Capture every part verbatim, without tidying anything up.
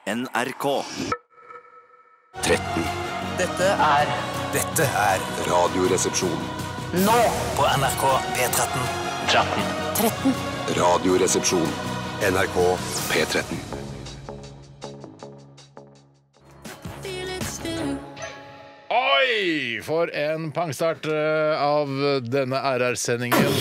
N R K. tretten. Dette er Dette er Radioresepsjon. nå på N R K P tretten. tretten. tretten. Radioresepsjon. N R K P tretten. Oi, for en pangstart eh, av denne R R-sendingen.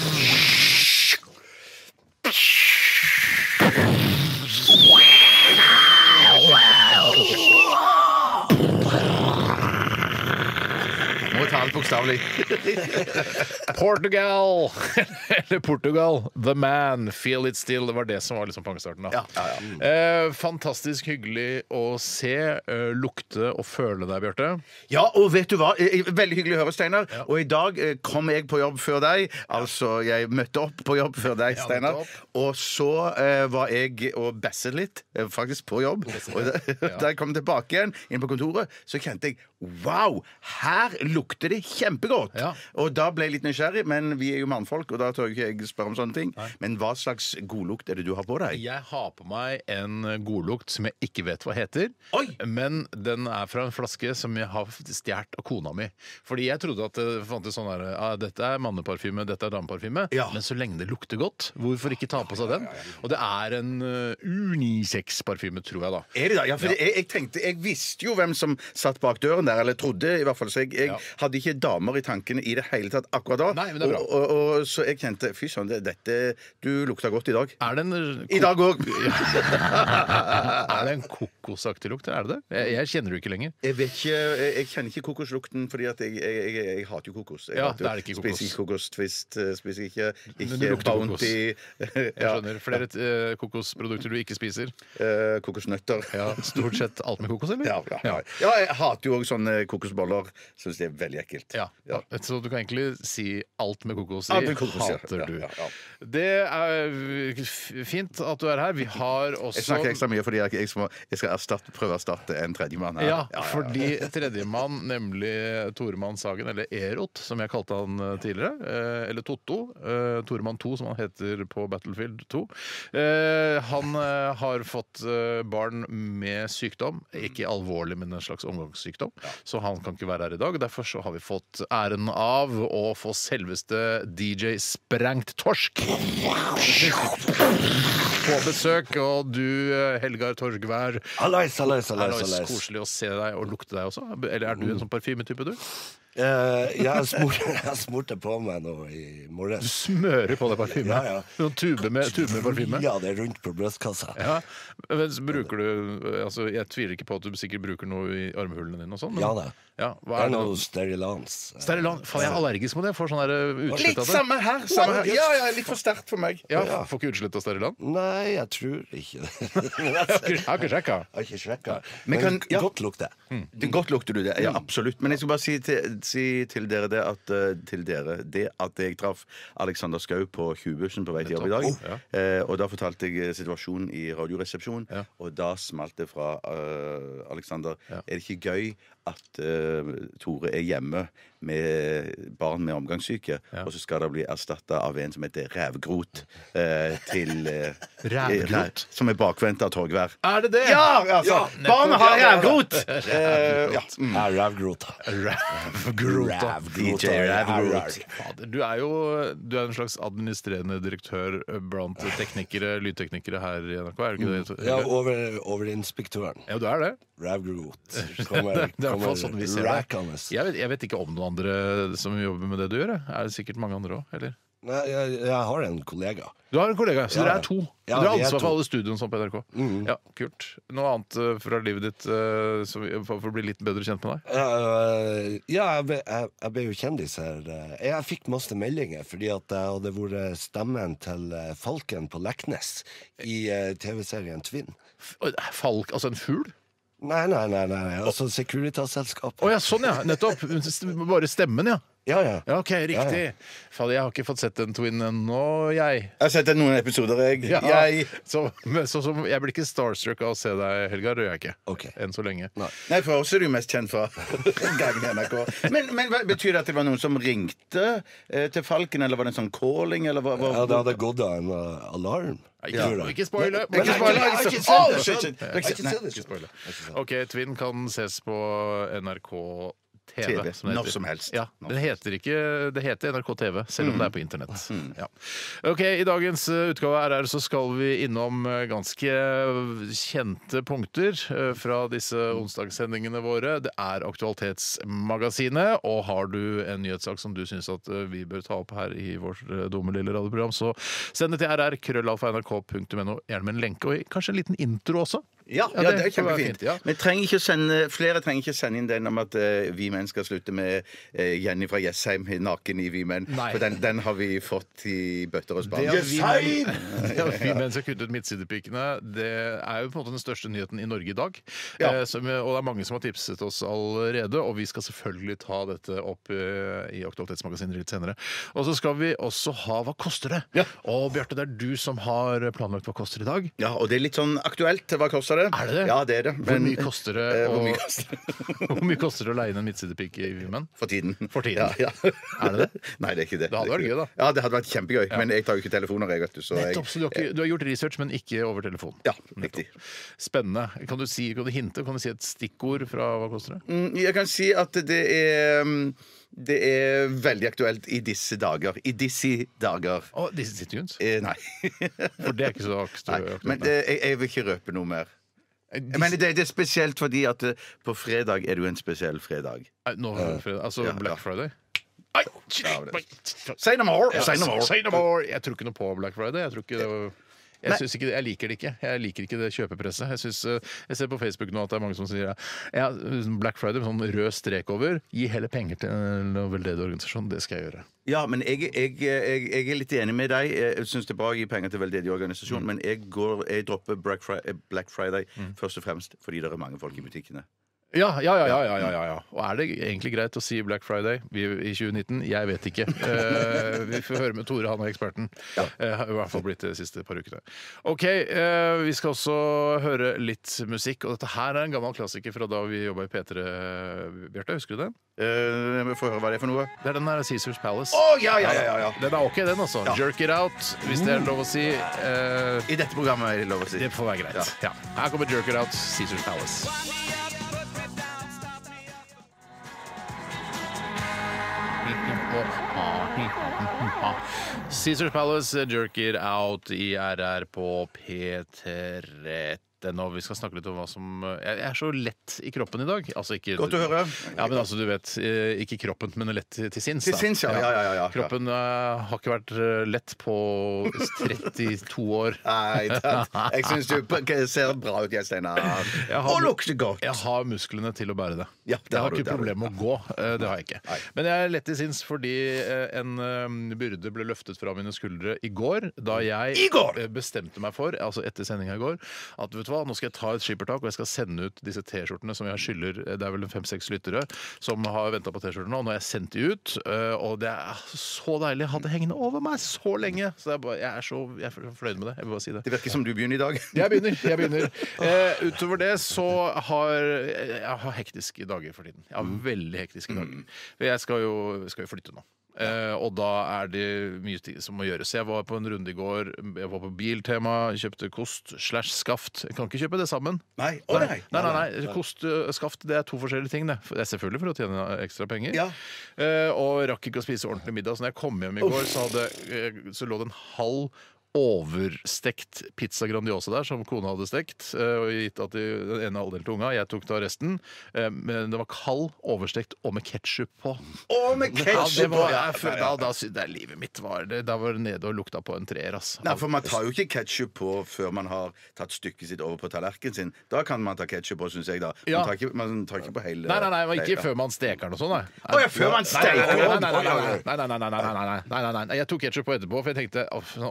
Må ta den bokstavelig. Portugal, eller Portugal, The Man, Feel It Still. Det var det som var liksom pangstarten. Da. Ja, ja, ja. Eh, fantastisk hyggelig å se, eh, lukte og føle deg, Bjarte. Ja, og vet du hva? Eh, Veldig hyggelig å høre, Steinar. Og i dag eh, kom jeg på jobb før deg. Altså, jeg møtte opp på jobb før deg, Ja, Steinar. møtte Og så eh, var jeg og basset litt, eh, faktisk på jobb. Og da, da jeg kom tilbake igjen inn på kontoret, så kjente jeg wow, her lukter det kjempegodt. Ja. Og da ble jeg litt nysgjerrig, men vi er jo mannfolk, og da tør ikke jeg spørre om sånne ting. Men hva slags godlukt er det du har på deg? Jeg har på meg en godlukt som jeg ikke vet hva heter. Oi! Men den er fra en flaske som jeg har stjålet av kona mi. Fordi jeg trodde at det fantes sånn der, ah, dette er manneparfyme, dette er dameparfyme. Ja. Men så lenge det lukter godt, hvorfor ikke ta på seg den? Og det er en uh, unisex-parfyme, tror jeg da. Er det da? Ja, for jeg, jeg tenkte, jeg visste jo hvem som satt bak døren der, eller trodde i hvert fall, så jeg, jeg Ja. hadde ikke damer i tankene i det hele tatt akkurat da. Nei, men det er bra. Og, og, og så jeg kjente, fy sånn, det, dette, du lukter godt i dag. Er det en, I dag òg. er det en kokosaktig lukt? Er det det? Jeg, jeg kjenner det jo ikke lenger. Jeg vet ikke, jeg, jeg kjenner ikke kokoslukten, fordi at jeg, jeg, jeg, jeg hater jo kokos. Jeg Ja, hater jo- det er ikke kokos. Spiser ikke kokostvist, eh, spiser ikke, Men ikke det lukter kokos. Bounty. Jeg ja, skjønner. Flere uh, kokosprodukter du ikke spiser. eh, kokosnøtter. Ja, Stort sett alt med kokos, eller? Ja, ja, ja. ja, jeg hater jo også sånne kokosboller. Syns det er veldig ekkelt. Ja. Ja. Så du kan egentlig si alt med kokos i Alt med kokos, ja. hater Ja, du. ja, ja. Det er f- fint at du er her. Vi har også Jeg snakker ekstra mye fordi jeg, jeg, skal, jeg skal erstatte, prøve å erstatte en tredjemann her. Ja, fordi tredjemann, nemlig Toremann Sagen, eller Erot, som jeg kalte han eh, tidligere, eh, eller Totto, eh, Toremann to, som han heter på Battlefield to, eh, han eh, har fått eh, barn med sykdom, ikke alvorlig, men en slags omgangssykdom, så han kan ikke være her i dag. Derfor så har vi fått æren av å få selveste D J Sprengt Torsk på besøk, og du, eh, Helgar Torgvær, Hallais, hallais, det er hallais, noe hallais. koselig å se deg og lukte deg også. Eller er du en sånn parfymetype, du? Eh, jeg smurte, jeg smurte på meg nå i morges. Smører på deg parfyme? Ja, ja. Noen tube med, tube med parfyme? Ja, det er rundt på brystkassa. Ja, men så bruker du altså, Jeg tviler ikke på at du sikkert bruker noe i armhulene dine og sånn. men- Ja da. Ja, hva Det er er det noe nå? Sterilanz. Sterilan. Faen, jeg er allergisk mot det. Jeg får sånn der, uh, utslett Litt av det. samme her. Samme her. Ja, ja, litt for sterkt for meg. Ja, Får ikke utslett av Sterilan? Nei, jeg tror ikke det. Men Jeg har jeg ikke- jeg har ikke sjekka. har ikke sjekka. Men Men kan- ja. godt lukter. Det Godt lukter du det. Ja, absolutt. Men jeg skal bare si til, si til dere det at eh, Til dere det at jeg traff Alexander Schou på tjuebussen på vei til jobb i dag. Oh, ja. eh, og da fortalte jeg eh, situasjonen i Radioresepsjonen, Ja. og da smalt det fra eh, Alexander. Ja. Er det ikke gøy at eh, Tore er hjemme med barn med omgangssyke, Ja. og så skal det bli erstatta av en som heter Rævgrot eh, til eh, Rævgrot? Som er bakvendt av Torgvær. Er det det? Ja! altså, nettopp. Barn har Ja, ja, ja. rævgrot! Eh, ja. mm. Ja, rævgrota. Rævgrota. D J Rævgrot. Fader, Du er jo du er en slags administrerende direktør blant teknikere, lydteknikere her i N R K, er det ikke det? Ja, over, overinspektøren. Ja, du er det. Rævgrot. Kommer, Det er i hvert fall sånn vi ser det. rackende. Jeg vet, jeg vet ikke om noen andre som jobber med det du gjør. jeg. Er det sikkert mange andre òg, eller? Nei, jeg, jeg har en kollega. Du har en kollega, så Ja, dere ja. er to. Ja, dere har vi er ansvar to. for alle studioene sånn på N R K. Ja, kult. Noe annet eh, fra livet ditt eh, som, for, for å bli litt bedre kjent med deg? Eh, ja, jeg ble, jeg, jeg ble jo kjendis her. Eh, Jeg fikk masse meldinger fordi at jeg hadde vært stemmen til eh, Falken på Leknes i eh, T V-serien Twin. F- Falk, altså en fugl? Nei, nei, nei, nei. Altså Securitas-selskapet. Å ja, sånn ja. Nettopp. Bare stemmen, ja. Ja, ja. Ja, ok, riktig. Ja, Fader, jeg har ikke fått sett den Twin ennå, jeg. Jeg har sett noen episoder, jeg. Ja, jeg... Så, men så, så, jeg blir ikke starstruck av å se deg, Helgar. Det gjør jeg ikke. Ok. Enn så lenge. Nei. Nei, for oss er du mest kjent fra gangen i N R K. Men, men hva- betyr det at det var noen som ringte eh, til Falken, eller var det en sånn calling, eller hva? hva Ja, det hadde gått av en uh, alarm. Ikke, Tror jeg. ikke spoile! Men- Ikke spoile! Nei, Ikke ikke spoile! se det. shit, shit. Jeg ikke Nei, se det. Ikke spoile. OK, Twin kan ses på N R K T V. T V, som det når heter. som helst. Ja, det heter, ikke, det heter N R K T V, selv om det er på internett. Ja. Ok, I dagens uh, utgave av R R så skal vi innom uh, ganske kjente punkter uh, fra disse onsdagssendingene våre. Det er Aktualitetsmagasinet, og har du en nyhetssak som du syns at uh, vi bør ta opp her i vårt uh, dumme lille radioprogram, så send det til rr krøllalfa nrk punktum no, gjerne med en lenke, og kanskje en liten intro også. Ja, Ja, ja, det det er får være kjempefint. fint, ja. Men trenger ikke å sende, flere trenger ikke å sende inn den om at eh, vi menn skal slutte med eh, Jenny fra Jessheim naken i Vi menn. Nei. For den, den har vi fått i bøtter og spann. Det at vi menn, det at vi menn skal kutte ut midtsidepikene, det er jo på en måte den største nyheten i Norge i dag. Ja. Eh, som, og det er mange som har tipset oss allerede, og vi skal selvfølgelig ta dette opp eh, i Aktualitetsmagasinet litt senere. Og så skal vi også ha Hva koster det? Ja. Og Bjarte, det er du som har planlagt Hva koster i dag. Ja, og det er litt sånn aktuelt. Hva koster det? Er det det? Ja, det er det. Hvor Men- mye koster det Eh, å, Hvor mye koster det? hvor mye koster det å leie inn en midtsidepikk i Vimen? For tiden. For tiden. Ja, ja. Er det det? Nei, det er ikke det. Det hadde vært gøy, da. Ja, det hadde vært kjempegøy. Men jeg tar jo ikke telefoner, jeg, vet du. Så jeg, Nettopp, så du har, ikke, du har gjort research, men ikke over telefon. Ja, riktig. Spennende. Kan du, si, kan du hinte? Kan du si et stikkord fra Hva koster det? Mm, Jeg kan si at det er mm, Det er veldig aktuelt i disse dager. I disse dager. Å, disse City-Tunes? Eh, nei. For det er ikke så aktu- nei. aktuelt. Men det, jeg, jeg vil ikke røpe noe mer. Disse- Men det, det er spesielt fordi at eh, på fredag er det jo en spesiell fredag. Nei, nå er det fredag. Altså Ja, Black ja. Friday? Ai, det- Say no more! Ja, Say no more! Say no more! Jeg tror ikke noe på Black Friday. Jeg tror ikke det var jeg, Nei. synes ikke, jeg liker det ikke. Jeg liker ikke det kjøpepresset. Jeg, synes, eh, jeg ser på Facebook nå at det er mange som sier ja, Black Friday med sånn rød strek over. Gi heller penger til en veldedig organisasjon. Det skal jeg gjøre. Ja, men jeg, jeg, jeg, jeg er litt enig med deg. Jeg syns det er bra å gi penger til veldedig organisasjon, men jeg, går, jeg dropper Black Friday, Black Friday først og fremst fordi det er mange folk i butikkene. Ja, ja, ja, ja, ja, ja, ja. Og er det egentlig greit å si Black Friday vi, i tjue nitten? Jeg vet ikke. Eh, vi får høre med Tore, han er eksperten. Eh, har i hvert fall blitt de siste par ukene. OK, eh, vi skal også høre litt musikk. Og dette her er en gammel klassiker fra da vi jobba i P tre. Bjarte, husker du den? Uh, jeg får høre hva det er for noe. Det er den der Caesars Palace. Å, ja, ja, ja, ja, ja. Den er OK, den, altså. Jerk it out, hvis det er lov å si. Eh, I dette programmet er det lov å si. det får være greit. Ja. Her kommer Jerk it out, Caesars Palace. Caesars Palace, Jerk It Out i R R på P tre. Og vi skal snakke litt om hva som Jeg er så lett i kroppen i dag. Altså ikke, Godt å høre. Ja, men altså, du vet, eh, ikke kroppen, men lett til sinns. Til da. sinns, ja. Ja, ja, ja, ja. Kroppen eh, har ikke vært eh, lett på trettito år. Nei, det, jeg syns du p- ser bra ut, Jens Steinar. Jeg har- Og lukter godt. Jeg har musklene til å bære det. Ja, det jeg har har du, ikke det har du. problemer med å gå. eh, Det har jeg ikke. Nei. Men jeg er lett i sinns fordi eh, en eh, byrde ble løftet fra mine skuldre i går, da jeg I går? eh, bestemte meg for, altså etter sendinga i går, at vet du hva, nå skal jeg ta et skippertak, og jeg skal sende ut disse T-skjortene som jeg skylder. Det er vel fem-seks lyttere som har venta på T-skjortene, og nå har jeg sendt de ut. eh, Og det er så deilig. Jeg hadde det hengende over meg så lenge. Så jeg, bare, jeg er så jeg er fornøyd med det. Jeg vil bare si det. Det virker som du begynner i dag. Jeg begynner. jeg begynner eh, Utover det så har jeg har hektiske dager for tiden. Jeg har veldig hektiske dager. For jeg skal jo, skal jo flytte nå. Eh, og da er det mye ting som må gjøres. Jeg var på en runde i går. Jeg var på Biltema, kjøpte kost slash skaft. Jeg kan ikke kjøpe det sammen. Nei, å nei. Nei, nei, nei. Kost og skaft, det er to forskjellige ting. Det Det er selvfølgelig for å tjene ekstra penger. Ja. Eh, og rakk ikke å spise ordentlig middag. Så når jeg kom hjem i går, så, hadde, eh, så lå det en halv overstekt pizza Grandiosa der, som kona hadde stekt. eh, Og gitt at de, den ene halvdelen til unga. Jeg tok da resten. eh, Men det var kald, overstekt og med ketsjup på. Og med Ja, ketchup! det var, Ja, jeg, føl- da, da, sy- det livet mitt var det. Da var det nede og lukta på en treer. ass. Nei, for Man tar jo ikke ketsjup på før man har tatt stykket sitt over på tallerkenen sin. Da kan man ta ketsjup på, syns jeg. da Man, Ja. tar ikke, man tar ikke på hele Nei, nei, nei, men ikke Ja. før man steker den og sånn. Nei. Å ja, før man Nei, nei, nei, steker nei, den. nei, nei, Oi, oi, oi. nei, nei, nei, nei, nei, nei, nei, nei, nei, nei, nei. Jeg tok ketsjup på etterpå, for jeg tenkte å, sånn overstekt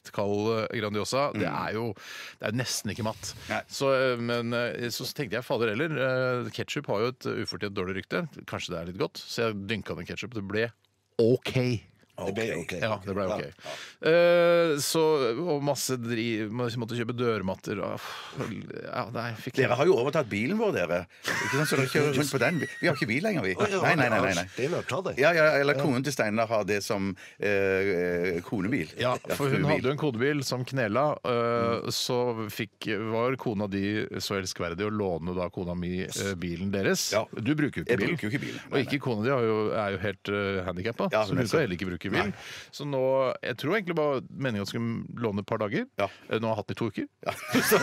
perfekt kald Grandiosa, det er jo det er nesten ikke matt. Så, men så tenkte jeg, fader heller, ketchup har jo et ufortjent dårlig rykte. Kanskje det er litt godt, så jeg dynka den ketchup. Det ble OK. Det ble ok. Ja, det ble OK. Ja, ja. Uh, så, og masse driv måtte kjøpe dørmatter og, ja, nei, fikk Dere har jo overtatt bilen vår, dere. Ikke sant, så dere kjører rundt på den. Vi har ikke bil lenger, vi. Nei, nei, nei, nei, nei. Steinar, ta det. Ja, ja, eller konen til Steinar har det som uh, konebil. Ja, for hun hadde jo en kodebil som knela. Uh, så fikk, var kona di så elskverdig å låne da kona mi uh, bilen deres. Ja. Du bruker jo ikke bil. Jeg bruker jo ikke bil. Nei, og ikke kona di er jo, er jo helt uh, handikappa, ja, så hun skal heller ikke bruke bil. Nei. Så nå, jeg tror egentlig bare meningen at jeg skulle låne et par dager. Ja. Nå har jeg hatt den i to uker. Ja.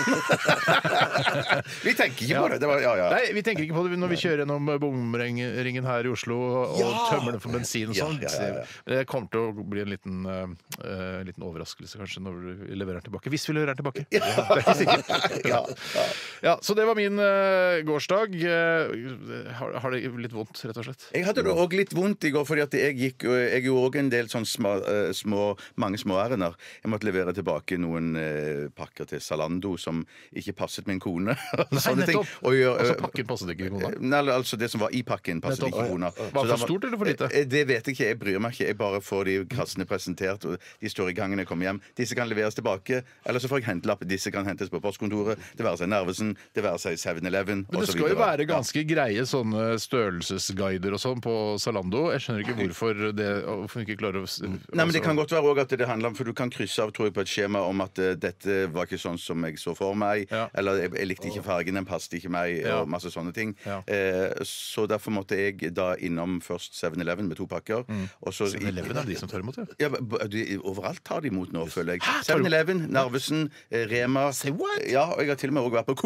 Vi tenker ikke på det. Det var, ja, ja. Nei, vi tenker ikke på det når vi kjører gjennom bomringen her i Oslo og ja. tømmer den for bensin og sånn. Ja, ja, ja, ja. Det kommer til å bli en liten, uh, liten overraskelse kanskje når vi leverer den tilbake. Hvis vi leverer den tilbake. Ja. Det er ikke sikkert. Ja. Ja. Ja, så det var min uh, gårsdag. Uh, har, har det litt vondt, rett og slett? Jeg hadde det også litt vondt i går, fordi at jeg gikk, jeg gjorde også en del sånn små, små, mange små ærender. Jeg måtte levere tilbake noen eh, pakker til Zalando som ikke passet min kone. Nei, nettopp! Og gjør, altså pakken passet ikke kona? Nei, altså det som var i pakken passet nettopp. Ikke kona. Var det for stort eller for lite? Det vet jeg ikke, jeg bryr meg ikke. Jeg bare får de kassene presentert, og de står i gangen når jeg kommer hjem. Disse kan leveres tilbake, eller så får jeg hentelapp. Disse kan hentes på postkontoret. Det være seg Narvesen, det være seg seven eleven. Men det skal jo være ganske greie sånne størrelsesguider og sånn på Zalando. Jeg skjønner ikke hvorfor det hvorfor ikke klarer å Nei, men Det kan godt være også at det handler om, for du kan krysse av tror jeg, på et skjema om at uh, dette var ikke sånn som jeg så for meg, ja. eller jeg, jeg likte ikke fargen, den passet ikke meg, ja. og masse sånne ting. Ja. Uh, så derfor måtte jeg da innom først seven eleven med to pakker. Mm. seven eleven er de som tar imot, ja? ja de, overalt tar de imot nå, føler jeg. seven eleven, Narvesen, Rema. Say what? Ja, og jeg har til og med også vært på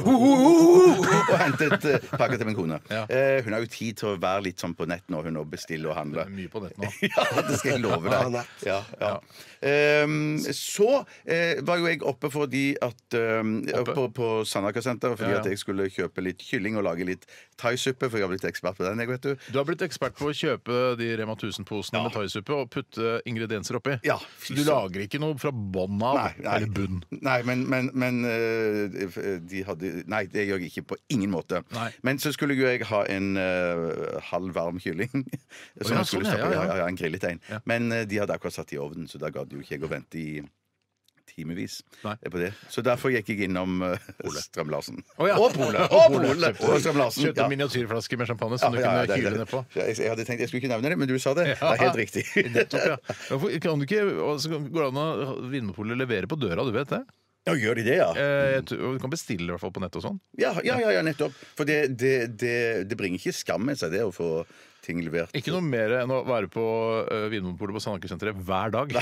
Ko og hentet uh, pakker til min kone. Ja. Uh, hun har jo tid til å være litt sånn på nett nå, hun å bestille og handle. Det er mye på nett nå. Ja, det skal jeg love deg. Ja, ja. Um, så uh, var jo jeg oppe fordi at um, oppe? på, på Sandaker-senteret fordi ja, ja. at jeg skulle kjøpe litt kylling og lage litt thaisuppe, for jeg har blitt ekspert på den, jeg vet du. Du har blitt ekspert på å kjøpe de Rema tusen-posene ja. med thaisuppe og putte ingredienser oppi. Ja, så du lager ikke noe fra bånn av, nei, nei. eller bunn? Nei, men, men, men uh, de hadde Nei, det gjør jeg ikke på ingen måte. Nei. Men så skulle jo jeg ha en uh, halv varm kylling. som oh, ja, sånn, ja, ja, ja. en grillet en. Ja. Men uh, de hadde akkurat satt i ovnen, så da gadd jo ikke jeg å vente i timevis på det. Så derfor gikk jeg innom uh, Strøm Larsen. Oh, ja. Og Pole! Og Pole! Og Strøm Larsen. Kjøpte en miniatyrflaske med champagne som ja, ja, du kunne kyle ned på. Jeg, jeg hadde tenkt jeg skulle ikke nevne det, men du sa det. Ja. Det er helt riktig. Nettopp, ja. Kan du ikke, altså, går det an å Vinmonopolet levere på døra, du vet det? Ja, gjør de det, ja? Eh, du kan bestille i hvert fall på nett og sånn. Ja, ja, ja, ja nettopp. For det, det, det, det bringer ikke skam med seg det å få ting levert. Ikke noe mer enn å være på uh, Vinmonopolet på Sandaker-senteret hver dag.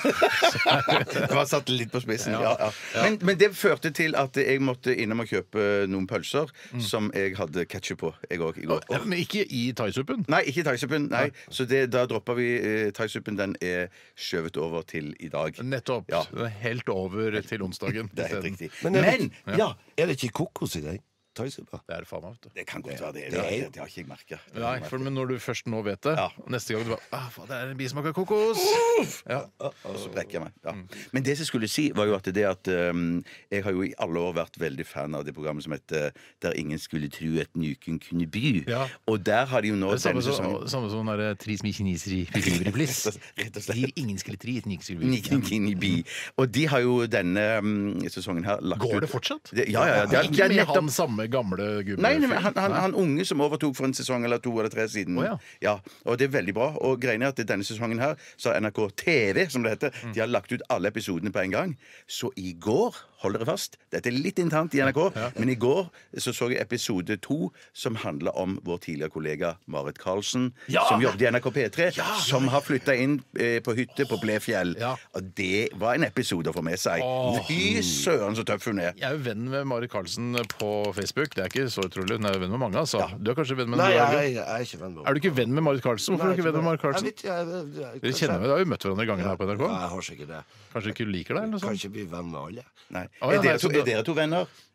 Det var satt litt på spissen, ja. ja, ja. Men, men det førte til at jeg måtte innom og kjøpe noen pølser mm. som jeg hadde ketchup på. Jeg også, i går. Ja, men ikke i thaisuppen? Nei, ikke i thaisuppen. Nei. Så det, da droppa vi uh, thaisuppen. Den er skjøvet over til i dag. Nettopp. Ja. Den er helt over til onsdagen. Det er helt riktig. Men, er det, men ja. er det ikke kokos i den? Det er det faen meg, vet du. Det kan godt være det. Det, det, det, det har ikke jeg merket. Nei, for, men når du først nå vet det, ja. neste gang du bare ah, faen, det er en bismak av kokos! Ja. Og så brekker jeg meg. Ja. Men det som jeg skulle si, var jo at det at um, jeg har jo i alle år vært veldig fan av det programmet som heter Der ingen skulle tro at nyken kunne by. Ja. Og der har de jo nå... Det samme som sånn, sånn der Tris Michiniser i Figurepliss. Der ingen skulle tro at nyken kunne by. Og de har jo denne um, sesongen her lagt ut... Går det fortsatt? Det, ja, ja, ja. Det er, ikke med han samme gamle gubbe? Nei, nei, han, han, han unge som overtok for en sesong eller to eller tre siden. Oh, ja. Ja, og det er veldig bra. Og greien er at denne sesongen her så har N R K T V, som det heter, mm. de har lagt ut alle episodene på en gang. Så i går, hold dere fast, dette er litt internt i N R K, ja. men i går så så jeg episode to som handler om vår tidligere kollega Marit Karlsen, ja. som jobbet i N R K P tre, ja. som har flyttet inn eh, på hytte på Blefjell. Ja. Og det var en episode å få med seg. Fy søren så tøff hun er. Jeg er jo venn med Marit Karlsen på Facebook. Det er ikke så utrolig. Hun er venn med mange, altså. Ja. Du er kanskje venn med Nei, jeg, jeg er ikke venn med Er du ikke venn med Marit Karlsen? Hvorfor Nei, er du ikke venn med Marit Karlsen? Jeg vet, jeg, jeg, jeg, Dere kjenner meg, da har jo møtt hverandre i gangen her på N R K. Nei, jeg har sikkert det. Kanskje ikke liker deg, eller noe sånt? Kanskje bli venn med alle. Nei. Ah, ja, er, dere to, er dere to venner?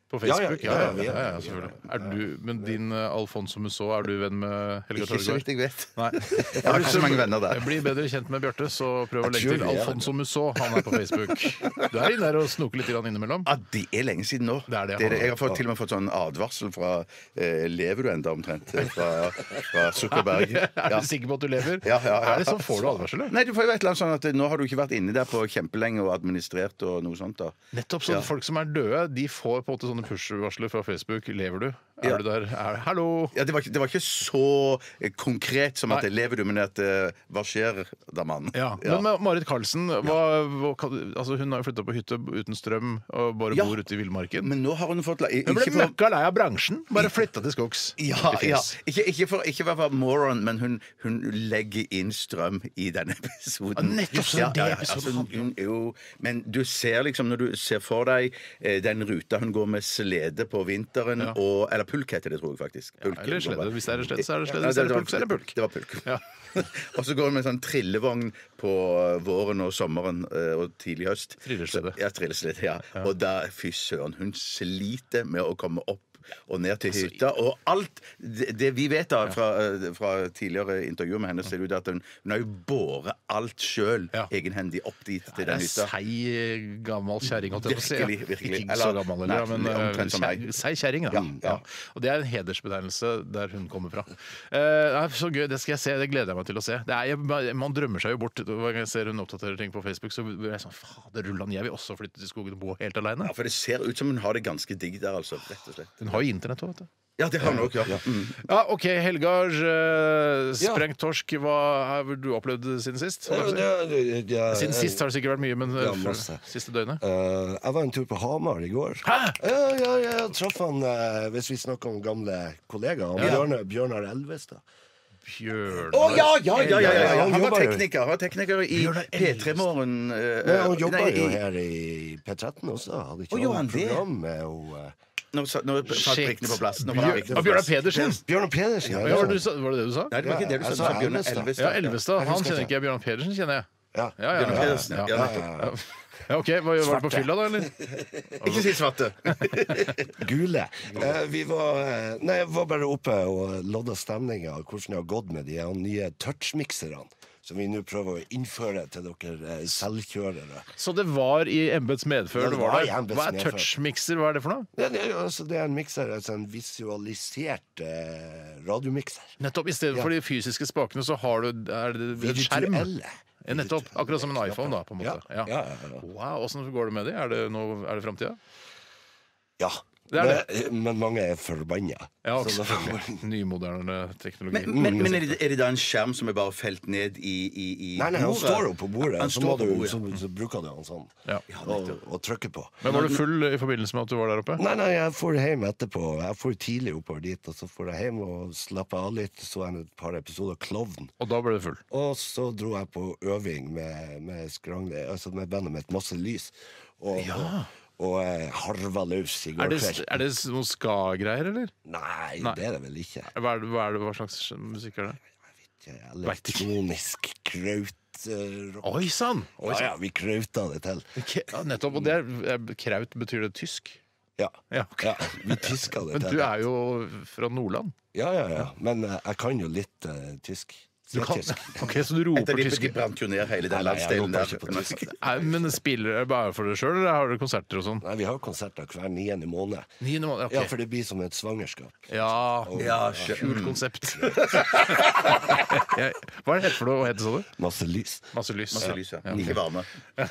På Facebook? Ja, ja, ja, ja, ja, ja, ja, selvfølgelig. Er du, men din uh, Alfonso Musso, er du venn med Helga Ikke så Torgård? vidt jeg vet. Nei. Jeg har ikke så mange venner der. Bli bedre kjent med Bjarte, så prøv å legge tror til vi er Alfonso Musso. Han er på Facebook. Du er inne der og snoker litt grann innimellom. Ja, det er lenge siden nå. Det er det, det er det. han- Jeg har fått, til og med fått sånn advarsel fra eh, Lever du enda omtrent? Fra, fra Zuckerberg. Er Ja. du sikker på at du lever? Ja, ja, ja. Er det sånn får du advarsel? eller? Nei, du får jo et eller annet sånn at nå har du ikke vært inne der på kjempelenge og administrert og noe sånt da. Nettopp sånn Ja. folk som er døde, de får på en måte sånne push-varsler fra Facebook. Lever du? Er Ja. du der? Er, hallo? Ja, det var, ikke- det var ikke så eh, konkret som at Nei. lever du, men at eh, hva skjer da, mann? Ja. Men med Marit Karlsen, hva, hva, altså hun har jo flytta på hytte uten strøm og bare Ja. bor ute i villmarken. Men nå har hun fått la- Hun ble ikke for- møkka lei av bransjen. Bare flytta til skogs. Ja, I ja. fjes. Ikke, ikke for ikke for å være moron, men hun, hun legger inn strøm i denne episoden. Ja, nettopp, så det er det episoden altså, hun, jo, men du ser liksom, når du ser for deg eh, den ruta hun går med slede på vinteren, Ja. og, eller pulk heter det, tror jeg faktisk. Pulk, Eller slede. Hvis det er slede, så er det slede. Ja, Hvis det er var- pulk, så er det pulk. Det var pulk. Ja. Og så går hun med sånn trillevogn på våren og sommeren eh, og tidlig høst. Trilleslede. Ja, trilleslede, ja. Og da, fy søren, hun sliter med å komme opp og ned til Altså, hytta. Og alt det, det vi vet da fra, eh, fra tidligere intervjuer med henne, ser det ut at hun, hun har jo båret alt sjøl Ja. egenhendig opp dit til Det den er hytta. seig, gammel kjerring, holdt jeg på å si. Virkelig, virkelig. Ikke så Eller- gammel, nei, eller, men omtrent som meg. kjer- seig kjerring, da. Ja, ja. Og det er en hedersbetegnelse der hun kommer fra. Eh, nei, så gøy, det skal jeg se, det gleder jeg meg til å se. Det er, jeg, man drømmer seg jo bort. Hver gang jeg ser hun oppdaterer ting på Facebook, så blir jeg sånn fader rullan, jeg vil også flytte til skogen og bo helt aleine. Ja, for det ser ut som hun har det ganske digg der, altså. Rett og slett. Hun har jo internett òg, vet du. Ja, det har hun òg, ja. Mm. Ja, OK, Helgar. Eh, Ja. sprengt torsk. Hva har du opplevd siden sist? Ja, det- det- det- Siden sist har det sikkert vært mye, men Ja, eh, masse. siste døgnet? Eh, jeg var en tur på Hamar i går. Hæ? Ja, ja, ja, jeg traff han, eh, hvis vi snakker om gamle kollegaer, han Ja. Bjørnar, Bjørnar Elvestad. Bjørnar Å ja, ja, ja, ja, ja, ja! Han Han var jobber jo- tekniker, han var tekniker i Bjørnar P tre Morgen. eh, Nei, han jobber nei, jo i- her i P tretten også. Hadde ikke Å, gjorde han han det? program med og, eh, Nå sa- nå falt Shit. prikkene på plass. Nå falt Bjør, prikkene ah, på Bjørnar plass. Pedersen. Bjørnar Pedersen. Ja, var, det du sa, var det det du sa? Nei, det var ikke det du Ja, sa. jeg Du sa sa Bjørnar Elvestad. Elvestad. Ja, Elvestad. Jeg Han husker kjenner ikke. ikke jeg. Bjørnar Pedersen kjenner jeg. Ja. Ja, ja, Bjørnar ja, Pedersen, ja, ja, ja, nettopp. ja. Ja, OK. Var, var du på Svarte. fylla, da, eller? Ikke si svarte. Gule. Eh, vi var, eh, nei, jeg var bare oppe og lodda stemninga av hvordan det har gått med de her nye touchmikserne. Som vi nå prøver å innføre til dere eh, selvkjørere. Så det var i embets medfør? Ja, det det var var der. i embets Hva er medfør. touchmikser? Hva er det for noe? Ja, det, er, jo- altså, det er en mikser, altså en visualisert eh, radiomikser. Nettopp. I stedet Ja. for de fysiske spakene, så har du er det en skjerm. Virtuelle. Ja, nettopp. Akkurat som en iPhone, da, på en måte. Ja, ja, ja, ja. Wow, Åssen går det med de? Er det, noe- er det framtida? Ja. Det er Men, men mange er forbanna. Ja, Så da- selvfølgelig. Nymoderne teknologi. Men, men, men er, det, er det da en skjerm som er bare felt ned i, i, i Nei, nei, han bordet? står jo på bordet, Han så, står må på du, bordet, så, ja. så bruker du han sånn Ja. og, og trykker på. Men var du full i forbindelse med at du var der oppe? Nei, nei, jeg får hjem etterpå. Jeg får tidlig oppover dit, og så får jeg hjem og slappe av litt. Så en et par episoder Klovn. Og da ble du full? Og så dro jeg på øving med, med skrangle, altså med bandet mitt Masse Lys. Og, og, og eh, harva løs i går Er det, kveld. er det noe ska-greier, eller? Nei, Nei. det er det vel ikke. Hva, er det, hva, er det, hva slags musikk er det? Elektronisk krautrock. Oi sann! Oi, Ja, sann. ja, vi krauta det til. Ja, nettopp. Og det er, kraut, betyr det tysk? Ja, Ja, ok. ja vi tyska det Men til. du er jo fra Nordland. Ja, ja, ja. Men eh, jeg kan jo litt eh, tysk. Du kan, Tysk. ok, Så du Etter roper de, tysk? de brant jo ned hele den Nei, nei, jeg landsdelen roper der. ikke på tysk. Nei, men spiller dere bare for deg sjøl, eller har dere konserter og sånn? Nei, vi har konserter hver niende måned. Niende måned, ok. Ja, for det blir som et svangerskap. Ja, Ja, skjø- kult konsept. Jeg- Hva er det heter for noe å hete, sa du? Masse lys. Masse lys. Masse lys, ja. Ikke varme.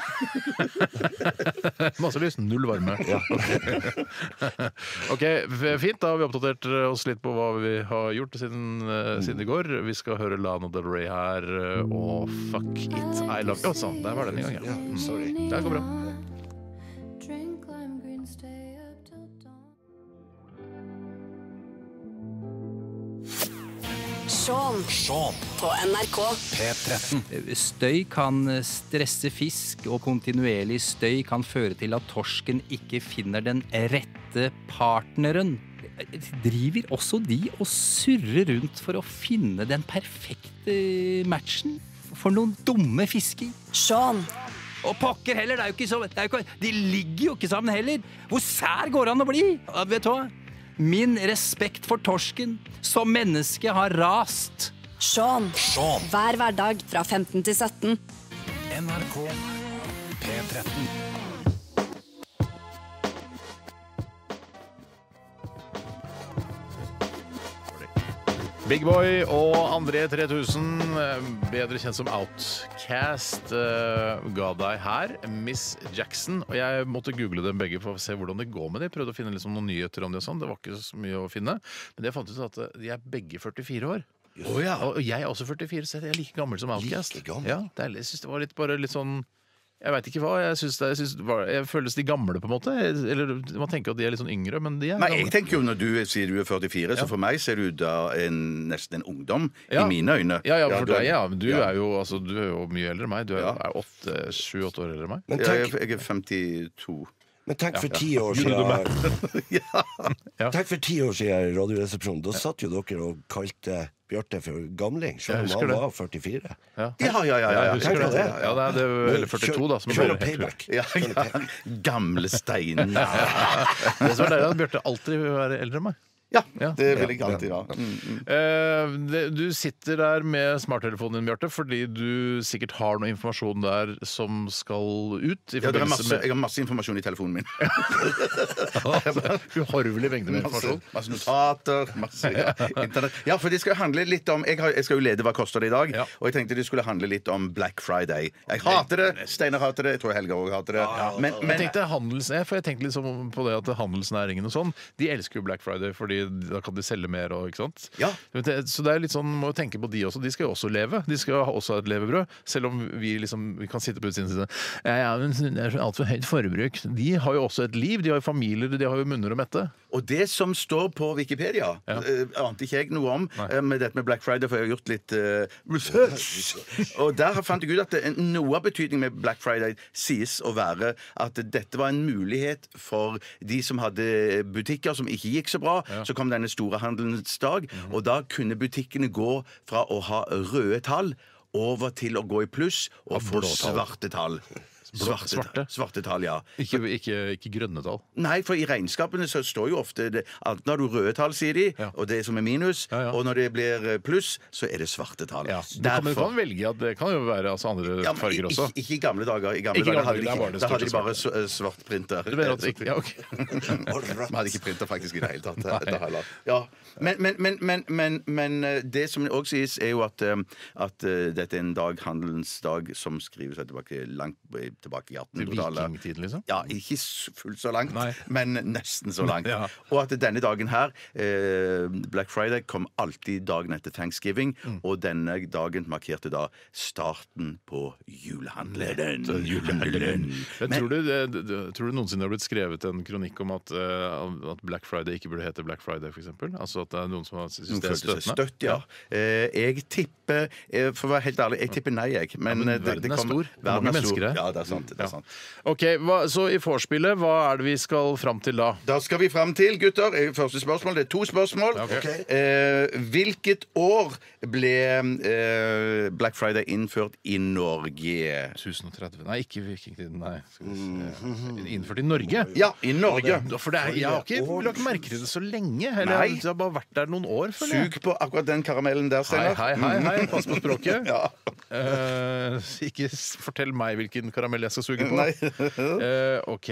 Masse lys, null varme. Ok, f- fint. Da har vi oppdatert oss litt på hva vi har gjort siden, eh, siden i går. Vi skal høre Lana Del Rey her eh, og Fuck It I Love You. Å, sånn, der var den i gang, ja. Ja, sorry. Det går bra. Drink lime green, stay up till dawn. Shaun på N R K. P tretten. Støy kan stresse fisk, og kontinuerlig støy kan føre til at torsken ikke finner den rette partneren. Driver også de og surrer rundt for å finne den perfekte matchen for noen dumme fisker? Shaun Og pokker heller, det er jo ikke så det er jo ikke, de ligger jo ikke sammen heller. Hvor sær går det an å bli? Ja, vet du hva? Min respekt for torsken som menneske har rast. Sean. Sean. Hver hverdag fra femten til sytten. N R K P tretten. Big Boy og André tre tusen, bedre kjent som Outcast, ga deg her Miss Jackson. Og jeg måtte google dem begge for å se hvordan det går med dem. Jeg prøvde å finne liksom noen nyheter om det og sånn. Det var ikke så mye å finne. Men jeg fant ut at de er begge førtifire år. Oh, ja. Og jeg er også førtifire, så jeg er like gammel som Outcast. Like gammel? Ja, det er, jeg synes det var litt, bare litt sånn... Jeg vet ikke hva, jeg, synes det, jeg, synes det var, jeg føles de gamle på en måte. Eller man tenker at de er litt sånn yngre, men de er Nei, gamle. jeg tenker jo når du sier du er førtifire, Ja. så for meg ser du da en, nesten en ungdom Ja. i mine øyne. Ja, ja, for du er- deg, ja. Men du, Ja. er jo, altså, du er jo mye eldre enn meg. Du er, Ja. er åtte, sju, åtte år eldre enn meg. Men Ja, jeg, tenk, jeg er femtito. men tenk for ti år Gjorde du siden Ja. Tenk for ti år siden i Radioresepsjonen. Da satt jo dere og kalte Bjarte for gamling, selv Jeg om husker han det. var førtifire. Ja. Ja, ja, ja. ja, ja. Jeg husker Tenk det. på det. Ja, det er, det er, eller førtito, da. Som Kjør er og payback. Ja, ja. Gamle steiner. Det som er deilig, at Bjarte alltid vil være eldre enn meg. Ja, Ja. det vil jeg alltid ha. Mm, mm. Eh, det, du sitter der med smarttelefonen din, Bjarte, fordi du sikkert har noe informasjon der som skal ut. I Ja, det er forbindelse masse, med jeg har masse informasjon i telefonen min. uhorvelig mengde med Masse, informasjon. masse notater, masse ja, internett. Ja, for det skal handle litt om jeg, har, jeg skal jo lede Hva koster det i dag, Ja. og jeg tenkte det skulle handle litt om Black Friday. Jeg hater det, Steinar hater det, jeg tror Helga òg hater det. Men, Jeg men tenkte handels, jeg, for jeg tenkte liksom på det at handelsnæringen og sånn, de elsker jo Black Friday, fordi da kan de selge mer og ikke sant? Ja. Det- Så det er litt sånn, må jo tenke på de også. De skal jo også leve. De skal jo også ha et levebrød. Selv om vi liksom vi kan sitte på utsiden og si ja, ja, men det er så altfor høyt forbruk. De har jo også et liv. De har jo familier, de har jo munner å mette. Og det som står på Wikipedia, Ja. eh, ante ikke jeg noe om eh, med dette med Black Friday, for jeg har gjort litt eh, research. Og der fant jeg ut at det, noe av betydningen med Black Friday sies å være at dette var en mulighet for de som hadde butikker som ikke gikk så bra. Så kom denne store handelens dag, og da kunne butikkene gå fra å ha røde tall over til å gå i pluss og få svarte tall. Svarte, svarte? svarte tall, ja. Ikke, ikke, ikke grønne tall. Nei, for i regnskapene så står jo ofte det, enten har du røde tall, sier de, Ja. og det som er minus, Ja, ja. og når det blir pluss, så er det svarte tall. Ja. Du kan, du kan velge at det kan jo være altså, andre Ja, men farger ikke, også. ikke i gamle dager. I gamle Ikke i dager gamle hadde de, dager, da var ikke, det da hadde de stort og bare s- eh, svart printer. Du mener at det ikke, ja, ok. Vi hadde ikke printer faktisk i det hele tatt. Da heller. Ja. Men, men, men, men, men, men eh, det som òg sies, er jo at, eh, at eh, dette er en dag, handelens dag, som skriver seg tilbake langt eh, tilbake i Til attenhundretallet. vikingtiden, liksom? Ja, ikke s- fullt så langt, Nei. men nesten så langt. Ja. Og at denne dagen her, eh, Black Friday, kom alltid dagen etter Thanksgiving, Mm. og denne dagen markerte da starten på julehandelen. Julehandelen. Men, Men- tror, du, det, det, tror du noensinne det har blitt skrevet en kronikk om at, eh, at Black Friday ikke burde hete Black Friday, for eksempel? Altså at det er noen som har syntes Noen det er følte seg støtende? støtt, ja. Eh, jeg tipper eh, For å være helt ærlig, jeg tipper nei, jeg. Men, Ja, men eh, det- verden det er kommer- stor. Det er Verden mange er mennesker stor. her. Ja, det er sant. Det er Ja. sant. Ok, hva, Så i vorspielet, hva er det vi skal fram til da? Da skal vi fram til, gutter, eh, første spørsmål. Det er to spørsmål. Ok. Eh, hvilket år ble eh, Black Friday innført i Norge? tusen og tretti Nei, ikke vikingtiden. Nei. Skal vi se. Innført i Norge? Ja, i Norge. For det er, jeg har ikke lagt merke til det så lenge. Eller Nei. jeg har bare vært der noen år, føler jeg. Sug på akkurat den karamellen der, Hei, Steinar. hei, hei, hei, pass på språket. Ja. Eh, ikke s- fortell meg hvilken karamell jeg skal suge på. Nei. Eh, OK.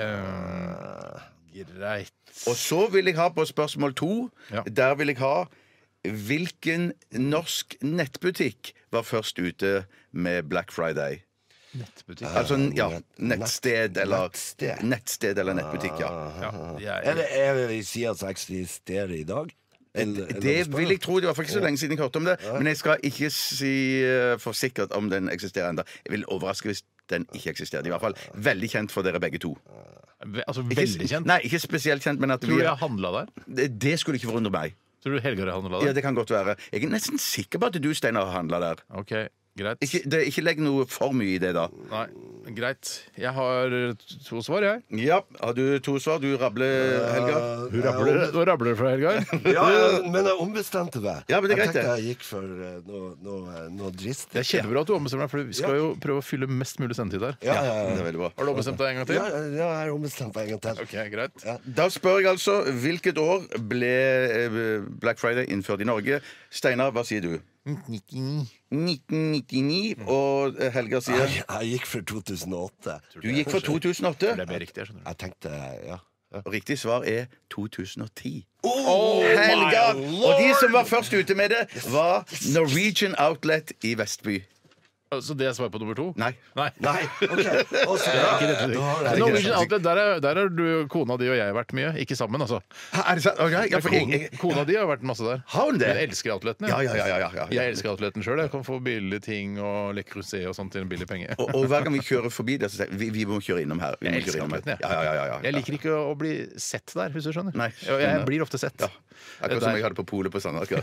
eh, greit. Og så vil jeg ha på spørsmål to. Ja. Der vil jeg ha hvilken norsk nettbutikk var først ute med Black Friday? Nettbutikk. Altså, ja, nettsted eller Nettsted. nettsted eller nettbutikk, ja. Ja, jeg, Er det, er det de sier som eksisterer i dag? Eller- eller Det spørre? vil jeg tro. Det var faktisk ikke så lenge siden jeg hørte om det. Men jeg skal ikke si uh, for sikkert om den eksisterer ennå. Jeg vil overraske hvis den ikke eksisterte. I hvert fall veldig kjent for dere begge to. Ve- altså Ikke, veldig kjent. Nei, ikke spesielt kjent, men at Tror du vi jeg handla der? det, det skulle ikke forundre meg. Tror du Helgar handla Ja, der? det kan godt være. Jeg er nesten sikker på at du, Steinar, har handla der. OK. Greit. Ikke, det, ikke legg noe for mye i det, da. Nei, greit. Jeg har to svar, jeg. Ja, har du to svar? Du rabler, Helgar. Du rabler, nå rabler du fra Helgar. Ja, ja, men jeg ombestemte meg. Ja, men det er jeg greit, tenkte det. jeg gikk for uh, noe, noe, noe dristig. Det er kjempebra at du ombestemmer deg, for vi skal jo prøve å fylle mest mulig sendetid her. Ja, ja, Det er ja. veldig bra. Har du ombestemt deg en gang til? Ja, ja, jeg har ombestemt meg en gang til. Ok, greit. Ja. Da spør jeg altså hvilket år ble eh, Black Friday innført i Norge. Steinar, hva sier du? nitten nittini. Og eh, Helga sier Jeg, jeg gikk for to tusen og åtte. du gikk for to tusen og åtte. Det er mer riktig, jeg skjønner. Jeg tenkte, ja. Og riktig svar er to tusen og ti. Helga! Og de som var først ute med det, var Norwegian Outlet i Vestby. Så det er svar på nummer to? Nei. Nei. Nei, ok. Og så, Det er ikke dette. da har jeg- Norwegian Outlet, der er, der er du, kona di og jeg vært mye. Ikke sammen, altså. Er det sant? Ok, ja, for jeg, Kona, jeg, kona di har vært masse der. Har hun det? Hun elsker outletene. Ja, ja, ja, ja, ja, ja. Jeg elsker outleten sjøl. Jeg kan få billige ting og Le Creuset og sånt til en billig penge. og, og hver gang vi kjører forbi det, så sier jeg vi, vi må kjøre innom her. Vi må Jeg kjøre elsker innom her. outletene, Ja, ja, ja, ja, ja. Jeg liker ikke å bli sett der, hvis du skjønner. Nei, Og jeg skjønner. blir ofte sett. Ja. Akkurat som jeg hadde på polet på Sandaker.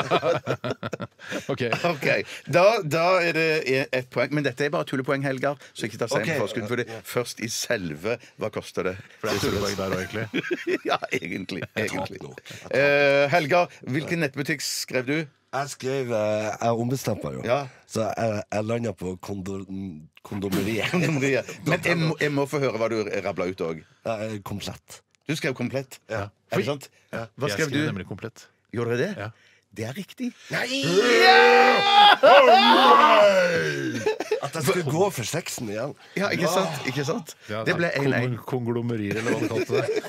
Ok. Ok, da, da er det ett poeng. Men dette er bare tullepoeng, Helgar. Så ikke ta seg Ok, på forskudd. For det først i selve hva koster det? For det er tullepoeng der òg, egentlig. Ja, egentlig. egentlig. nå. Eh, Helgar, hvilken nettbutikk skrev du? Jeg skrev eh, Jeg ombestemte meg jo. Ja. Så jeg, jeg landa på kondo, kondomeriet. Men jeg må, jeg må få høre hva du rabla ut òg. Eh, Komplett. Du skrev komplett. Ja. Er det sant? Hva Jeg skrev du? nemlig komplett. Gjorde dere det? Ja. Det er riktig. At jeg skulle gå for sexen igjen. Ja, ikke sant? Ikke sant? Ja, Det ble én én. Konglomerier, eller hva du kalte det.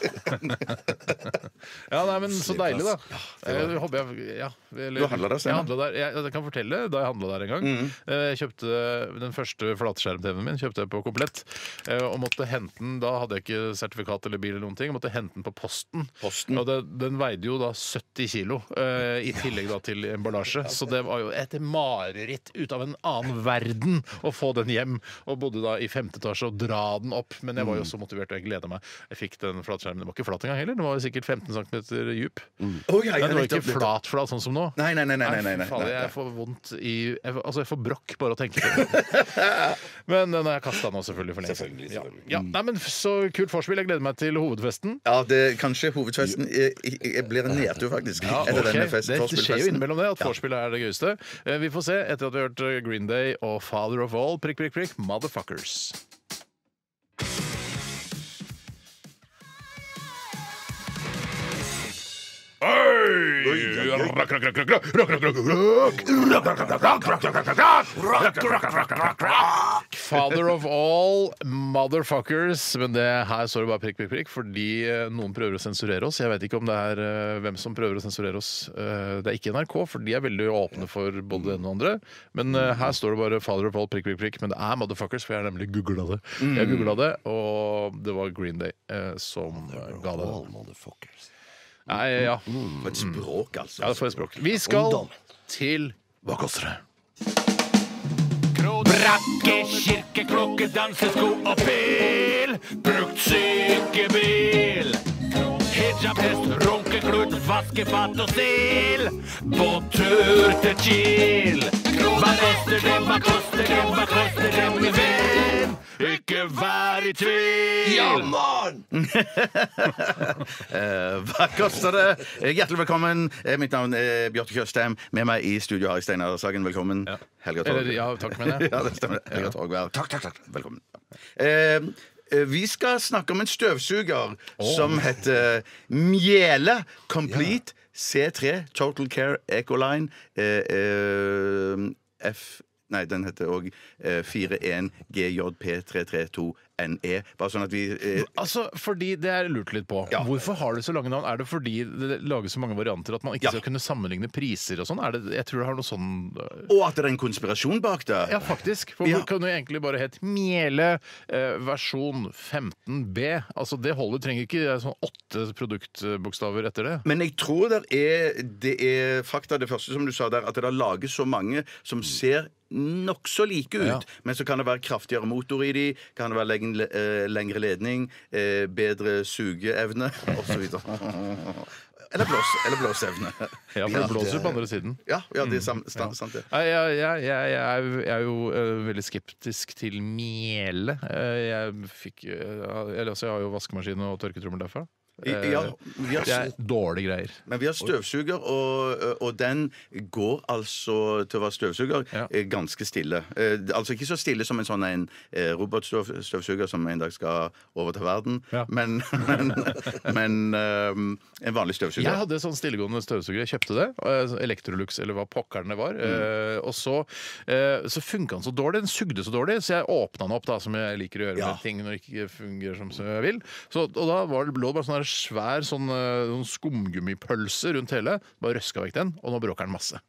Ja, nei, men så deilig, da. Jeg håper jeg ja, eller, Du handlet der, Jeg, Steinar? handlet der. Jeg, jeg kan fortelle da jeg handla der en gang. Mm. Eh, Jeg kjøpte Den første flatskjerm-T V-en min kjøpte jeg på Komplett. eh, Og måtte hente den. Da hadde jeg ikke sertifikat eller bil, eller noen ting. Jeg måtte hente den på posten. Posten. Og det, den veide jo da sytti kilo, eh, i tillegg da til emballasje. Så det var jo et mareritt ut av en annen verden å få den hjem. Og bodde da i femte etasje og dra den opp. Men jeg var jo så motivert, og jeg gleda meg. Jeg fikk den flatskjermen. Den var ikke flat engang heller. Den var jo sikkert femten centimeter dyp. Å, ja, Men ja, den var nettopp, ikke flat-flat sånn som nå. Nei, nei, nei. nei, nei, nei, nei, fy fader, nei. jeg får vondt i jeg, får- Altså, jeg får brokk bare å tenke på det. Men den har jeg kasta nå, selvfølgelig, for lenge siden. Selvfølgelig, Ja. selvfølgelig. Ja. Nei, men så kult vorspiel. Jeg gleder meg til hovedfesten. Ja, det, kanskje hovedfesten jeg, jeg, jeg blir en nedtur, faktisk. Ja, etter ok. denne fest, det, det skjer jo vorspielfesten. innimellom det at vorspielet er det gøyeste. Eh, Vi får se etter at vi har hørt eh, Green Day og Father of All, prikk, prikk, prikk, Motherfuckers. Father of all motherfuckers. Men det her står det bare prikk, prikk, prikk fordi eh, noen prøver å sensurere oss. Jeg vet ikke om det er eh, hvem som prøver å sensurere oss. Eh, det er ikke N R K, for de er veldig åpne for både det ene og det andre. Men eh, her står det bare Father of all prikk, prikk, prikk. Men det er motherfuckers, for jeg har nemlig googla det. Jeg googlet det, og det var Green Day eh, som eh, ga det. All motherfuckers. Nei, ja. For et språk, altså. Ja, det får et språk. Vi skal Ungdom. til Hva koster det? Brakke, kirke, klokke, dansesko og pil. Brukt sykebil. Hijab, hest, runkeklut, vaskefat og stil. På tur til Kiel. Hva koster det, hva koster det, hva koster det, min venn? Ikke vær i tvil. Ja, mann! Eh, hva koster det? Eh, Hjertelig velkommen. Eh, Mitt navn er Bjarte Tjøstheim. Med meg i studio har jeg Steinar Sagen. Velkommen. Helga Torg. Eller, ja, takk, mener jeg. Ja, det stemmer. Helga Torgvær. Takk, takk, takk. Velkommen. Eh, eh, vi skal snakke om en støvsuger som heter Mjele Complete C tre Total Care Ecoline eh, eh, F Nei, den heter òg eh, fire en G J P tre tre to N E. Bare sånn at vi eh, Altså, fordi Det er lurt litt på. Ja. Hvorfor har du så lange navn? Er det fordi det lages så mange varianter at man ikke Ja. skal kunne sammenligne priser og sånn? Er det- Jeg tror det har noe sånn øh, Og at det er en konspirasjon bak det. Ja, faktisk. For Ja. det kan jo egentlig bare hete Mjele eh, versjon femten B. Altså, Det holder. Trenger ikke sånn åtte produktbokstaver etter det. Men jeg tror det er, det er fakta det første som du sa der, at det da lages så mange som ser nokså like ut, Ja. men så kan det være kraftigere motor i de, kan det være lengre, eh, lengre ledning, eh, bedre sugeevne osv. Eller, blås, eller blåseevne. Ja, for det blåser jo på andre siden. Ja, ja det er sant, sant, sant det. Nei, jeg, jeg, jeg, jeg, er, jeg er jo uh, veldig skeptisk til mjele. Uh, jeg fikk uh, eller, altså, jeg har jo vaskemaskin og tørketrommel derfra. I, ja, vi har, det er dårlige greier. Men vi har støvsuger, og, og den går altså til å være støvsuger Ja. ganske stille. Eh, altså ikke så stille som en sånn en eh, robotstøvsuger som en dag skal overta verden, Ja. men, men, men eh, en vanlig støvsuger. Jeg hadde sånn stillegående støvsuger. Jeg kjøpte det. eh, Electrolux, eller hva pokkeren det var. Eh, og så, eh, så funka den så dårlig. Den sugde så dårlig, så jeg åpna den opp, da, som jeg liker å gjøre Ja. med ting når det ikke fungerer som jeg vil. Så, og da var det blå bare sånn her svær sånn, eh, sånn skumgummipølse rundt hele. Bare røska vekk den, og nå bråker den masse.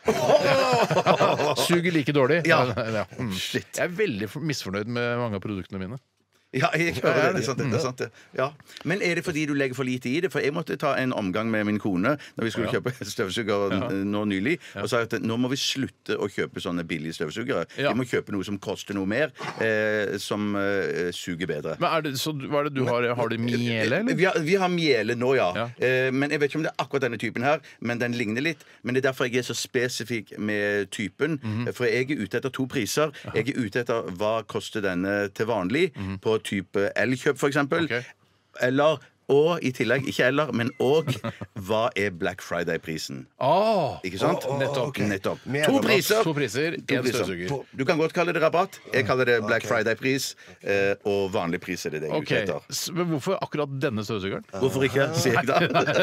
Suger like dårlig. Ja. Ja. Mm. Shit. Jeg er veldig misfornøyd med mange av produktene mine. Ja, jeg hører det. Det er sant, det er sant det. Ja. Men er det fordi du legger for lite i det? For jeg måtte ta en omgang med min kone når vi skulle Ja. kjøpe støvsuger Ja. nå nylig, og sa at nå må vi slutte å kjøpe sånne billige støvsugere. Ja. Vi må kjøpe noe som koster noe mer, eh, som eh, suger bedre. Men er det, så hva er det du har? Har du mjele, eller? Vi har, vi har mjele nå, ja. Ja. Eh, men jeg vet ikke om det er akkurat denne typen her. Men den ligner litt. Men det er derfor jeg er så spesifikk med typen. Mhm. For jeg er ute etter to priser. Jeg er ute etter hva koster denne til vanlig på type Elkjøp, for eksempel. Ok. Eller og i tillegg, ikke eller, men og hva er Black Friday-prisen? Ah, Ikke sant? Å, å, Nettopp. ok. Nettopp. Med To rabatt. priser. to priser, To én priser. støvsuger. Du kan godt kalle det rabatt. Jeg kaller det Black Ok. Friday-pris. eh, Og vanlig pris er det det jeg er Ok, ute etter. S- Men hvorfor akkurat denne støvsugeren? Hvorfor ikke, sier jeg da.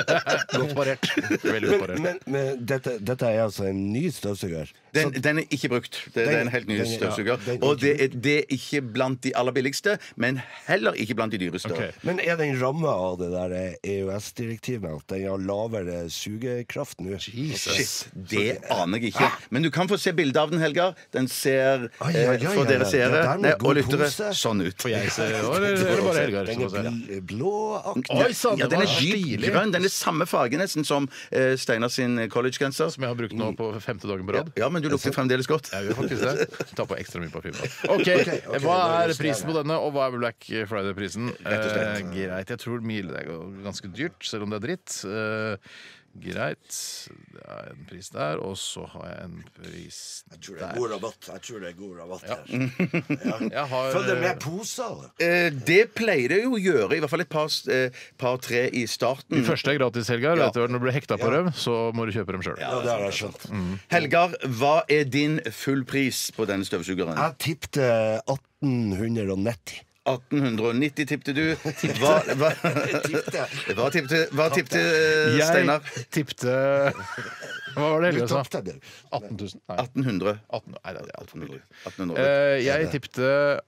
Godt parert. Veldig godt parert. Men, men dette, dette er altså en ny støvsuger. Den, den er ikke brukt. Det, det er en helt ny Den- den- støvsuger. ja, den er Og det ikke er, det er ikke blant de aller billigste, men heller ikke blant de dyreste. Ok. Men er den ramma av det der E U S-direktivet at den har lavere sugekraft nå? Shit, det aner jeg ikke. Men du kan få se bilde av den, Helgar. Den ser, Ai, ai, ai, eh, for ai, dere ai. seere Det der med nei, god og lyttere, pose. sånn ut. Får jeg se, eller, eller bare Helgar? Den som er får se? bl blåaktig. Oi sann, Ja, det den var er dypt stilig. grønn. Den er samme farge nesten som eh, Steinar sin collegegenser. Som jeg har brukt nå på femte dagen på rad. Ja, men du lukter fremdeles godt. Jeg gjør faktisk det. Ta på ekstra mye parfyme. OK, ok, hva da er justerer prisen på jeg. denne, og hva er Black Friday-prisen? Rett og slett. Eh, greit. Jeg tror mil det er ganske dyrt, selv om det er dritt. Eh, greit. Det er en pris der, og så har jeg en pris Jeg tror det er der. god rabatt. Jeg tror det er god rabatt Ja. her. Jeg har Følger det med poser? Eh, det pleier det jo å gjøre, i hvert fall et par, eh, par-tre i starten. De første er gratis, Helgar. Ja. Etter hvert når du blir hekta på dem, så må du kjøpe dem sjøl. Ja, det har jeg skjønt. Helgar, hva er din full pris på denne støvsugeren? Jeg tippte atten nitti. atten nitti tippte du. Hva, hva, Tippte. hva tippte, hva tippte eh, Steinar? Jeg tippte Hva var det Du Helgar sa? tapte det. atten tusen? Nei. atten hundre. atten, nei, det er altfor billig. atten hundre. Eh, jeg tippte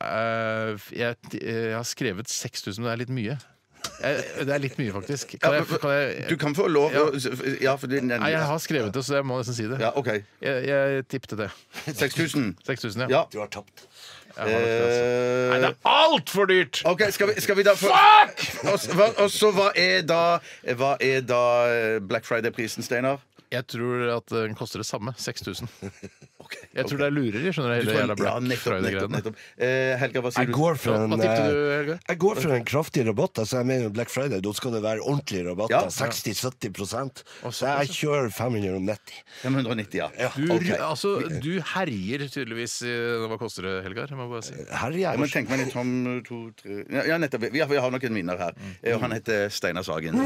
eh, jeg, jeg har skrevet seks tusen, men det er litt mye. Jeg, det er litt mye, faktisk. Kan Ja, jeg, kan jeg, Du kan få lov Ja. Ja, for du Nei, jeg har skrevet det, så jeg må nesten si det. Ja, OK. Jeg, jeg tippte det. seks tusen. seks tusen, ja. Ja. Du har tapt. Jeg har nok det, altså. Nei, det Eh, er altfor dyrt! OK, skal vi, skal vi da få Fuck! Og så hva, og så hva er da Hva er da eh, Black Friday-prisen, Steinar? Jeg tror at den koster det samme. seks tusen. Ok, Jeg tror ok. det er lureri, skjønner du. Du Hele tror- jævla ja, Black nettopp, nettopp, Friday-greiene. nettopp. Eh, Helga, hva sier Jeg du? går for en Hva tippte eh, du, Helgar? Jeg går for en kraftig rabatt. Altså jeg mener Black Friday, da skal det være ordentlig rabatt. Ja. da, seksti til sytti prosent. Og Så jeg kjører fem nitti. fem nitti, ja. Du, Ok. altså, du herjer tydeligvis i Hva koster det, Helgar? Jeg må bare si. Herre Ja, men jeg. tenk meg litt om to, tre Ja, ja, nettopp. Vi har, vi har nok en vinner her. Eh, Og han heter Steinar Sagen.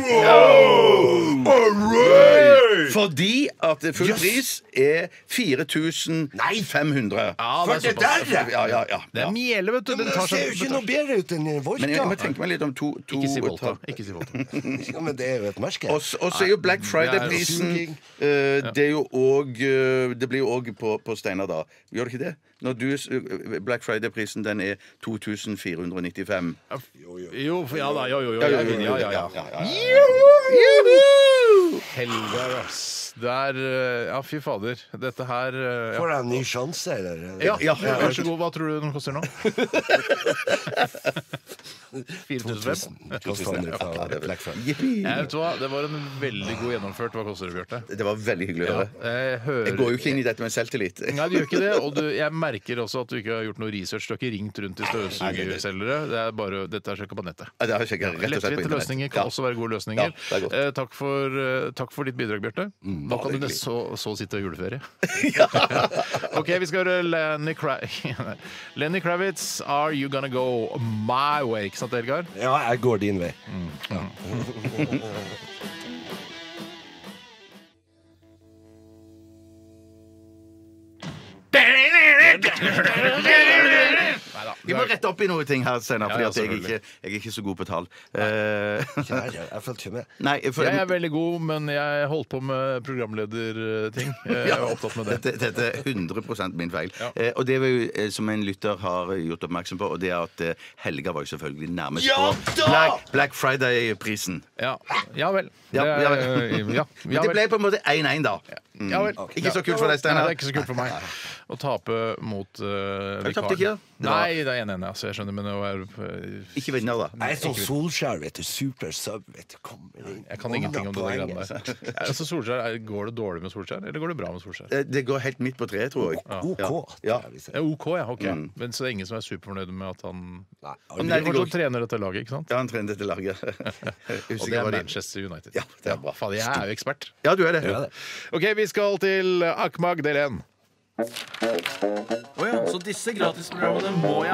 Fordi at full Yes. pris er fire tusen fem hundre. Ja, For det er det såpass. der! Ja, ja, ja. Det er mjele, vet du. Den Det tar ser jo seg ikke noe bedre ut enn en Volta. Men jeg, jeg må tenke meg litt om to, to Ikke si og et Volta. halvt- Ikke si Volta. Ja, men det er jo et merke. Og s- og så er jo Black Friday-prisen suging. eh, Det er jo òg Det blir jo òg på, på Steinar, da. Gjør det ikke det? Når du, s- Black Friday-prisen den er to tusen fire hundre nittifem. Jo, for- ja da. Jo, jo, jo. Ja, jo, jeg jo, vinner, jo, Ja, ja, ja. ja, ja. Helgar, ass. Der, ja, fy fader. Dette her ja. Får jeg en ny sjanse, eller? Ja, ja, vær så god. Hva tror du den koster nå? fire tusen Det var en veldig god gjennomført. Hva koster det, Bjarte? Det var veldig hyggelig å høre. Ja, jeg, hører... jeg går jo ikke inn i dette med selvtillit. Nei, du gjør ikke det. Og du, jeg merker også at du ikke har gjort noe research. Du har ikke ringt rundt til støvsugerselgere. Det er bare, dette er sjekket på nettet. Ja, det har jeg rett og slett på Lettvinte løsninger kan ja. også være gode løsninger. Ja, eh, takk, for, eh, takk for ditt bidrag, Bjarte. Mm, Nå kan du så, så sitte i juleferie. OK, vi skal høre Lenny, Kra Lenny Kravitz, Are You Gonna Go My Way? Ikke sant, Elgar? Ja, jeg går din vei. Mm. Ja. Vi må rette opp i noen ting her senere, fordi ja, ja, jeg, er ikke, jeg er ikke så god på tall. Uh, jeg, jeg følte ikke med. Nei, for, jeg er veldig god, men jeg holdt på med programlederting. Jeg er opptatt med det. Dette, dette er hundre prosent min feil. Ja. Uh, og det var jo, som en lytter har gjort oppmerksom på, og det er at uh, Helga var jo selvfølgelig nærmest ja, på Black, Black Friday-prisen. Ja. ja vel. Ja, det, ja, vel. Ja, ja, det ble på en måte én én, da. Mm. Ja, vel. Okay. Ikke så kult for deg, Steinar. Nei, det er ikke så kult for meg å tape mot uh, vikaren. Nei, det er én én, ja, så jeg skjønner, men det er uh, ikke vinner, da. Jeg er sånn Solskjær, vet du. Super sub, vet du. Kom inn. Jeg kan ingenting om det greiene der. Altså, Solskjær, er, går det dårlig med Solskjær, eller går det bra med Solskjær? Det går helt midt på treet, tror jeg. Ja. OK. Ja. Ja, OK, ja, ok. Mm. Men så er det ingen som er superfornøyd med at han Nei, han Nei, det går... trener dette laget, ikke sant? Ja, han trener dette laget. Og det er Manchester United. Ja, det er bra. Faen, jeg er jo ekspert. Ja, du er det. Ja, det. OK, vi skal til Akmag del én. Å oh ja, så disse gratisprogrammene må jeg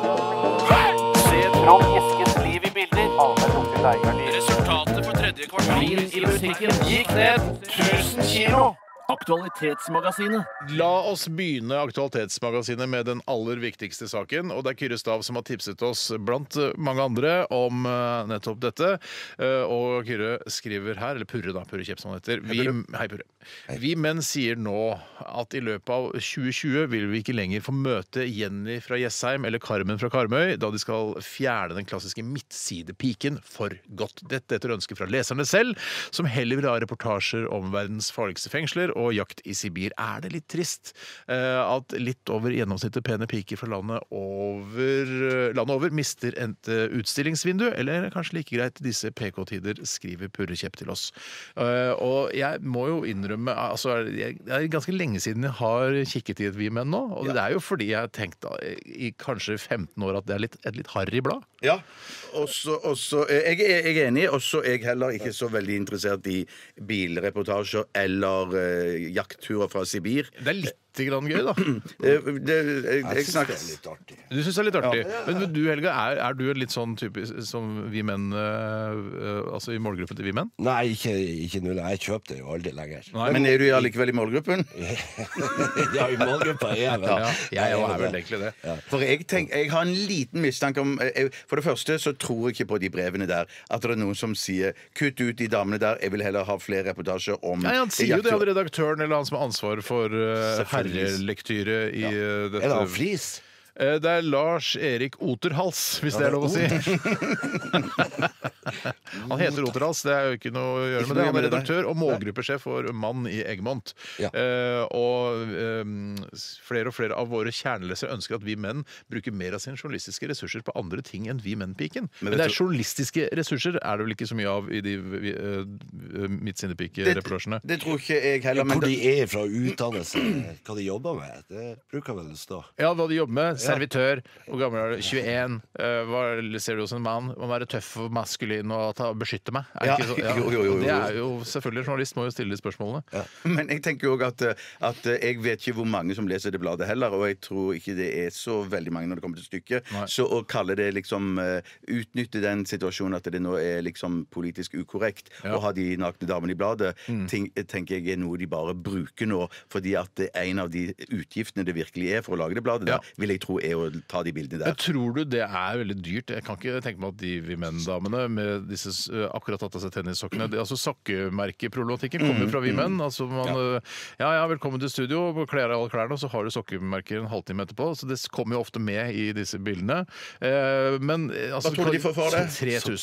ha. Se Trond Eskens liv i bilder. Resultatet for tredje kvartal i musikken gikk ned tusen kilo. Aktualitetsmagasinet. La oss begynne Aktualitetsmagasinet med den aller viktigste saken. Og det er Kyrre Stav som har tipset oss blant mange andre om uh, nettopp dette. Uh, og Kyrre skriver her, eller Purre da, Purre Kjepp som han heter. Vi, hei Purre. Hei. Vi menn sier nå at i løpet av tjue tjue vil vi ikke lenger få møte Jenny fra Jessheim eller Carmen fra Karmøy, da de skal fjerne den klassiske midtsidepiken for godt. Dette etter ønske fra leserne selv, som heller vil ha reportasjer om verdens farligste fengsler og jakt i Sibir. Er det litt trist eh, at litt over gjennomsnittet pene piker fra landet over, landet over mister et uh, utstillingsvindu, eller er det kanskje like greit disse P K-tider, skriver Purre Kjepp til oss. Uh, og jeg må jo innrømme, altså jeg, det er ganske lenge siden jeg har kikket i et Vi Menn nå, og ja. Det er jo fordi jeg har tenkt da, i kanskje femten år at det er litt, et litt harry blad. Ja, også, også, jeg, jeg er enig, også er jeg heller ikke så veldig interessert i bilreportasjer eller uh, jaktturer fra Sibir. Det er litt grann gøy, da. det, det, jeg jeg syns det er litt artig. Du syns det er litt artig. Ja. Men, men du, Helga, er, er du en litt sånn type som Vi Menn, uh, uh, altså i målgruppen til Vi Menn? Nei, ikke, ikke nå. Jeg kjøpte jo aldri lenger. Nei. Men er du allikevel i målgruppen? Ja, i målgruppa er jeg vel. Ja, jeg er vel egentlig det. Ja. For jeg, tenk, jeg har en liten mistanke om jeg, For det første så tror jeg ikke på de brevene der. At det er noen som sier 'kutt ut de damene der', jeg vil heller ha flere reportasjer om Nei, han sier jo det, han redaktøren eller han som har ansvar for uh, herrelektyre i ja. uh, dette. Er det han Friis? Det er Lars Erik Oterhals, hvis ja, det er lov å si. Han heter Oterhals, det er jo ikke noe å gjøre med det. Han er redaktør og målgruppesjef for Mann i Egmont. Ja. Eh, og eh, flere og flere av våre kjernelesere ønsker at vi menn bruker mer av sine journalistiske ressurser på andre ting enn vi menn-piken. Men, Men det er journalistiske ressurser er det vel ikke så mye av i de uh, midtsidepike-reportasjene? Det, det tror ikke jeg heller. Ja, hvor de er fra utdannelse, hva de jobber med, det bruker vel å stå. Ja, hva de jobber med. Servitør. Hvor gammel er du? tjueen. Uh, hva ser du hos en mann? Må være tøff og maskulin og ta, beskytte meg. Er ja. Ikke så, ja. Jo, jo, jo, jo. Det er jo selvfølgelig en journalist må jo stille de spørsmålene. Ja. Men jeg tenker jo også at, at jeg vet ikke hvor mange som leser det bladet heller, og jeg tror ikke det er så veldig mange når det kommer til stykket. Nei. Så å kalle det liksom uh, utnytte den situasjonen at det nå er liksom politisk ukorrekt ja. Å ha de nakne damene i bladet, mm. ting, tenker jeg er noe de bare bruker nå, fordi at det er en av de utgiftene det virkelig er for å lage det bladet ja. Der, vil jeg tro er å ta de bildene der. Jeg tror du det er veldig dyrt? Jeg kan ikke tenke meg at de Vi Menn-damene med disse uh, akkurat tatt av seg tennissokkene det, altså Sokkemerkeproblematikken kommer mm, fra Vi Menn. Altså man, ja. Uh, ja, ja, velkommen til studio, kler deg alle klærne, og så har du sokkemerker en halvtime etterpå. Så det kommer jo ofte med i disse bildene. Uh, men uh, altså, hva tror du de får for det? tre tusen.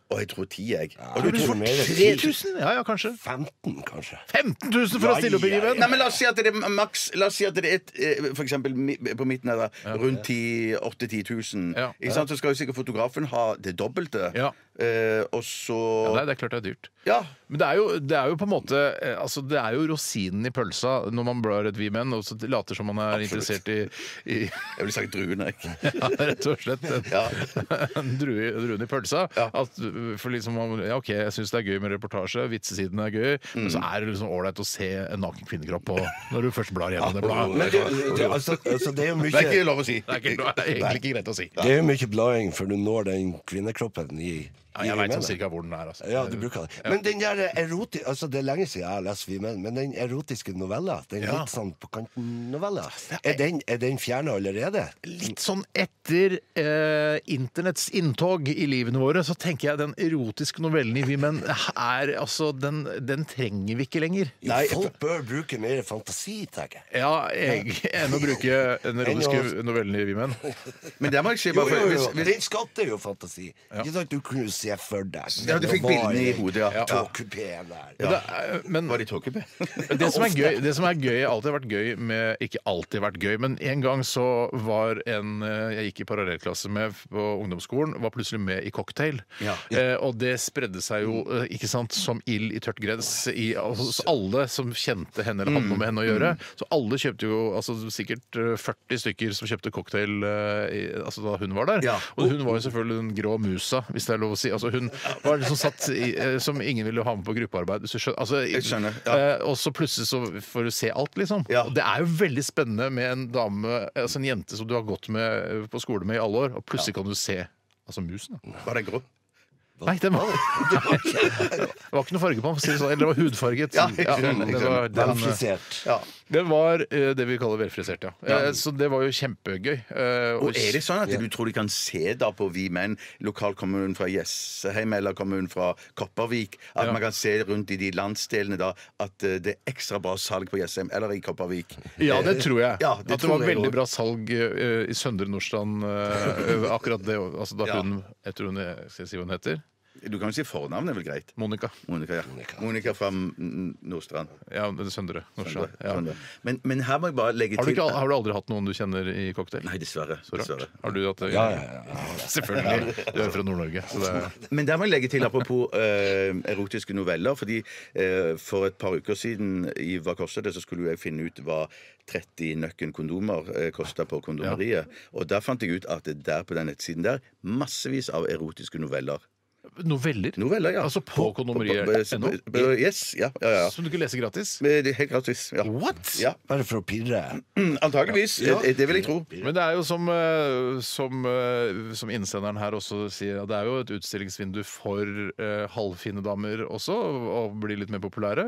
Og jeg tror ti, jeg. Og du du tror tror mer enn tre tusen? Ja, ja, kanskje. femten, kanskje. femten tusen for å stille opp i Given? Nei, men la oss si at det er maks La oss si at det er et, eh, for eksempel mi- på midten her da, rundt åtte til ti tusen. Ja. Ikke sant? Så skal jo sikkert fotografen ha det dobbelte. Ja. Eh, og så Ja, nei, det er klart det er dyrt. Ja. Men det er, jo, det er jo på en måte eh, Altså det er jo rosinen i pølsa når man blar et Vi Menn og så later som man er interessert i, i Jeg ville sagt druene, jeg. ja, rett og slett en, Ja. en drue, druen i pølsa. Ja. At, for liksom, man- ja, OK, jeg syns det er gøy med reportasje, vitsesiden er gøy, men så er det liksom ålreit å se en naken kvinnekropp på, når du først blar gjennom det bladet. Men det, det, altså, altså, det er jo Det er ikke mye lov å si. Det er, ikke, det er egentlig ikke greit å si. Det er jo mye blading før du når den kvinnekroppen i Ja, jeg veit sånn cirka hvor den er. Altså. Ja, du bruker det. Men den der eroti... Altså, det er lenge siden jeg har lest Vi Menn, men den erotiske novella, den Ja. litt sånn på kanten-novella, er den, er den fjerna allerede? Litt sånn etter eh, internetts inntog i livene våre, så tenker jeg den erotiske novellen i Vi Menn er altså den, den trenger vi ikke lenger. Jo, Nei, folk bør bruke mer fantasi, tenker jeg. Ja, jeg, enn å bruke den erotiske novellen i Vi Menn. Men det må jeg si Jo, bare jo, for jo. hvis, hvis, Den skapte jo fantasi. Ikke sant? Du kunne jo se for deg. Ja, du fikk bildene i hodet, ja. Togkupeen der. Men det er- Men Var det i tåkepé? det som er gøy, det som er gøy, alltid har vært gøy med Ikke alltid vært gøy, men en gang så var en eh, jeg gikk i parallellklasse med på ungdomsskolen, var plutselig med i Cocktail. Ja. Eh, og det spredde seg jo eh, ikke sant, som ild i tørt gress i, hos alle som kjente henne eller hadde noe med henne å gjøre. Så alle kjøpte jo altså sikkert eh, førti stykker som kjøpte cocktail eh, i, altså da hun var der. Ja. Og hun var jo selvfølgelig den grå musa, hvis det er lov å si. Altså hun var liksom satt i, eh, som ingen ville ha med på gruppearbeid. Hvis du skjønner. Altså, Jeg skjønner, ja. eh, og så plutselig så får du se alt, liksom. Ja. Og det er jo veldig spennende med en dame, altså en jente som du har gått med på skole med i alle år, og plutselig kan du se altså musen. Da. Var den grå? Nei, den var Det var ikke noe farge på den, for å si det sånn. Eller det var hudfarget. Ja, jeg skjønner, jeg det var, den, Velfrisert. Ja. det var eh, det vi kaller velfrisert, ja. Eh, Så det var jo kjempegøy. Eh, Og er det sånn at du tror de kan se da på Vi Menn, lokalkommunen fra Jessheim eller kommunen fra Kopervik, at Ja. man kan se rundt i de landsdelene da at eh, det er ekstra bra salg på Jessheim eller i Kopervik? Ja, det tror jeg. Ja, det at det tror var jeg veldig også. bra salg eh, i Søndre Nordstrand. eh, akkurat det. Altså da Ja. hun Jeg tror hun Skal jeg si hva hun heter? Du kan jo si fornavnet, er vel greit? Monica. Monica, ja. Monica fra mm, Nordstrand. Ja, det er Søndre Nordstrand. Ja. Skjønner. Men, men her må jeg bare legge Har du, til ikke, har du aldri hatt noen du kjenner i cocktail? Nei, dessverre. Så rart. dessverre. Har du hatt det? Ja, ja, ja. Selvfølgelig. Du er fra Nord-Norge. Så det er... Men der må jeg legge til apropos eh, erotiske noveller. Fordi eh, for et par uker siden i Hva koster det, så skulle jo jeg finne ut hva tretti nøkken kondomer eh, kosta på kondomeriet. Og der fant jeg ut at det der på den nettsiden der massevis av erotiske noveller. Noveller? Noveller, ja. Altså på kondomeriet På- på- ennå? på- på- Yes, ja, ja, ja. Som du kan lese gratis? Men det er helt gratis. Ja. What? Ja. Bare for å pirre. Mm, antageligvis. Det, det vil jeg tro. Men det er jo som, eh, som, eh, som innsenderen her også sier, at det er jo et utstillingsvindu for eh, halvfine damer også, å bli litt mer populære.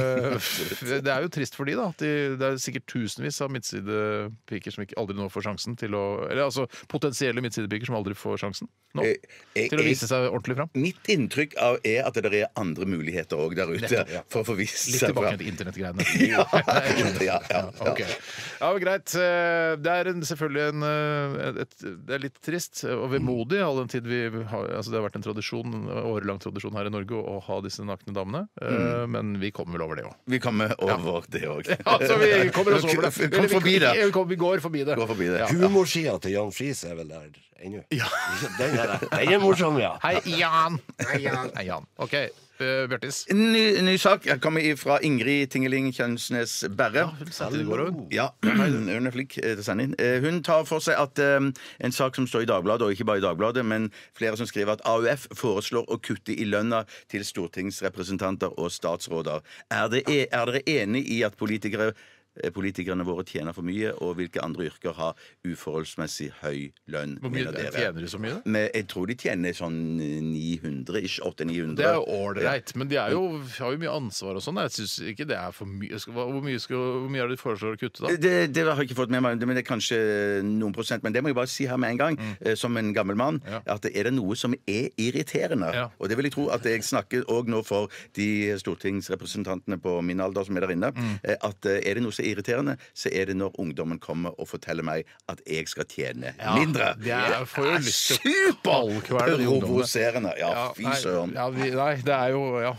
Eh, det er jo trist for de da. At de, det er sikkert tusenvis av midtsidepiker som ikke aldri nå får sjansen til å Eller altså potensielle midtsidepiker som aldri får sjansen nå, Eh, jeg- til å jeg- vise seg ordentlig fram. Mitt inntrykk av er at det er andre muligheter òg der ute Nettopp, ja. for å få vist Litt seg tilbake fram. til internettgreiene. Ja, ja, ja, Ok. Ja, men greit. Eh, Det er en, selvfølgelig en, eh, et, det er litt trist og vemodig, all den tid vi har altså Det har vært en tradisjon, en årelang tradisjon her i Norge å ha disse nakne damene. Eh, Men vi kommer vel over det òg. Vi kommer over det òg. Altså, vi kommer oss over det. Kom forbi det. Vi, vi går forbi det. Gå forbi det. Ja. Humorsida til Jan Friis er vel der ennå. Den, er, den er morsom, ja. Hei, Jan! Hei, Jan. Hei, Jan. OK, uh, Bjørtis. Ny, ny sak. Jeg kommer fra Ingrid Tingeling Kjønsnes Berre. Hun sendte det i går, hun. Ja, hun er flink eh, til å sende inn. Eh, Hun tar for seg at eh, en sak som står i Dagbladet, og ikke bare i Dagbladet, men flere som skriver at A U F foreslår å kutte i lønna til stortingsrepresentanter og statsråder. Er, det, er dere enig i at politikere politikerne våre tjener for mye, og hvilke andre yrker har uforholdsmessig høy lønn? Hvor mye mener dere? tjener de så mye? da? Men jeg tror de tjener sånn ni hundre, ikke åtte til ni hundre. Det er jo ålreit, men de er jo, har jo mye ansvar og sånn. Jeg syns ikke det er for mye. Skal- Hvor mye, skal, hvor mye er det de foreslår å kutte, da? Det, det har jeg ikke fått med meg, men det er kanskje noen prosent. Men det må jeg bare si her med en gang, eh, som en gammel mann, Ja. at er det noe som er irriterende, Ja. og det vil jeg tro at jeg snakker òg nå for de stortingsrepresentantene på min alder som er der inne, eh, at eh, er det noe som er irriterende, så er det når ungdommen kommer og forteller meg at jeg skal tjene Ja, mindre. det er, får jo lyst til å kaldkvele de ungdommene. Superprovoserende. Ja, Ja, fy nei, søren. ja, vi, nei, det er jo ja.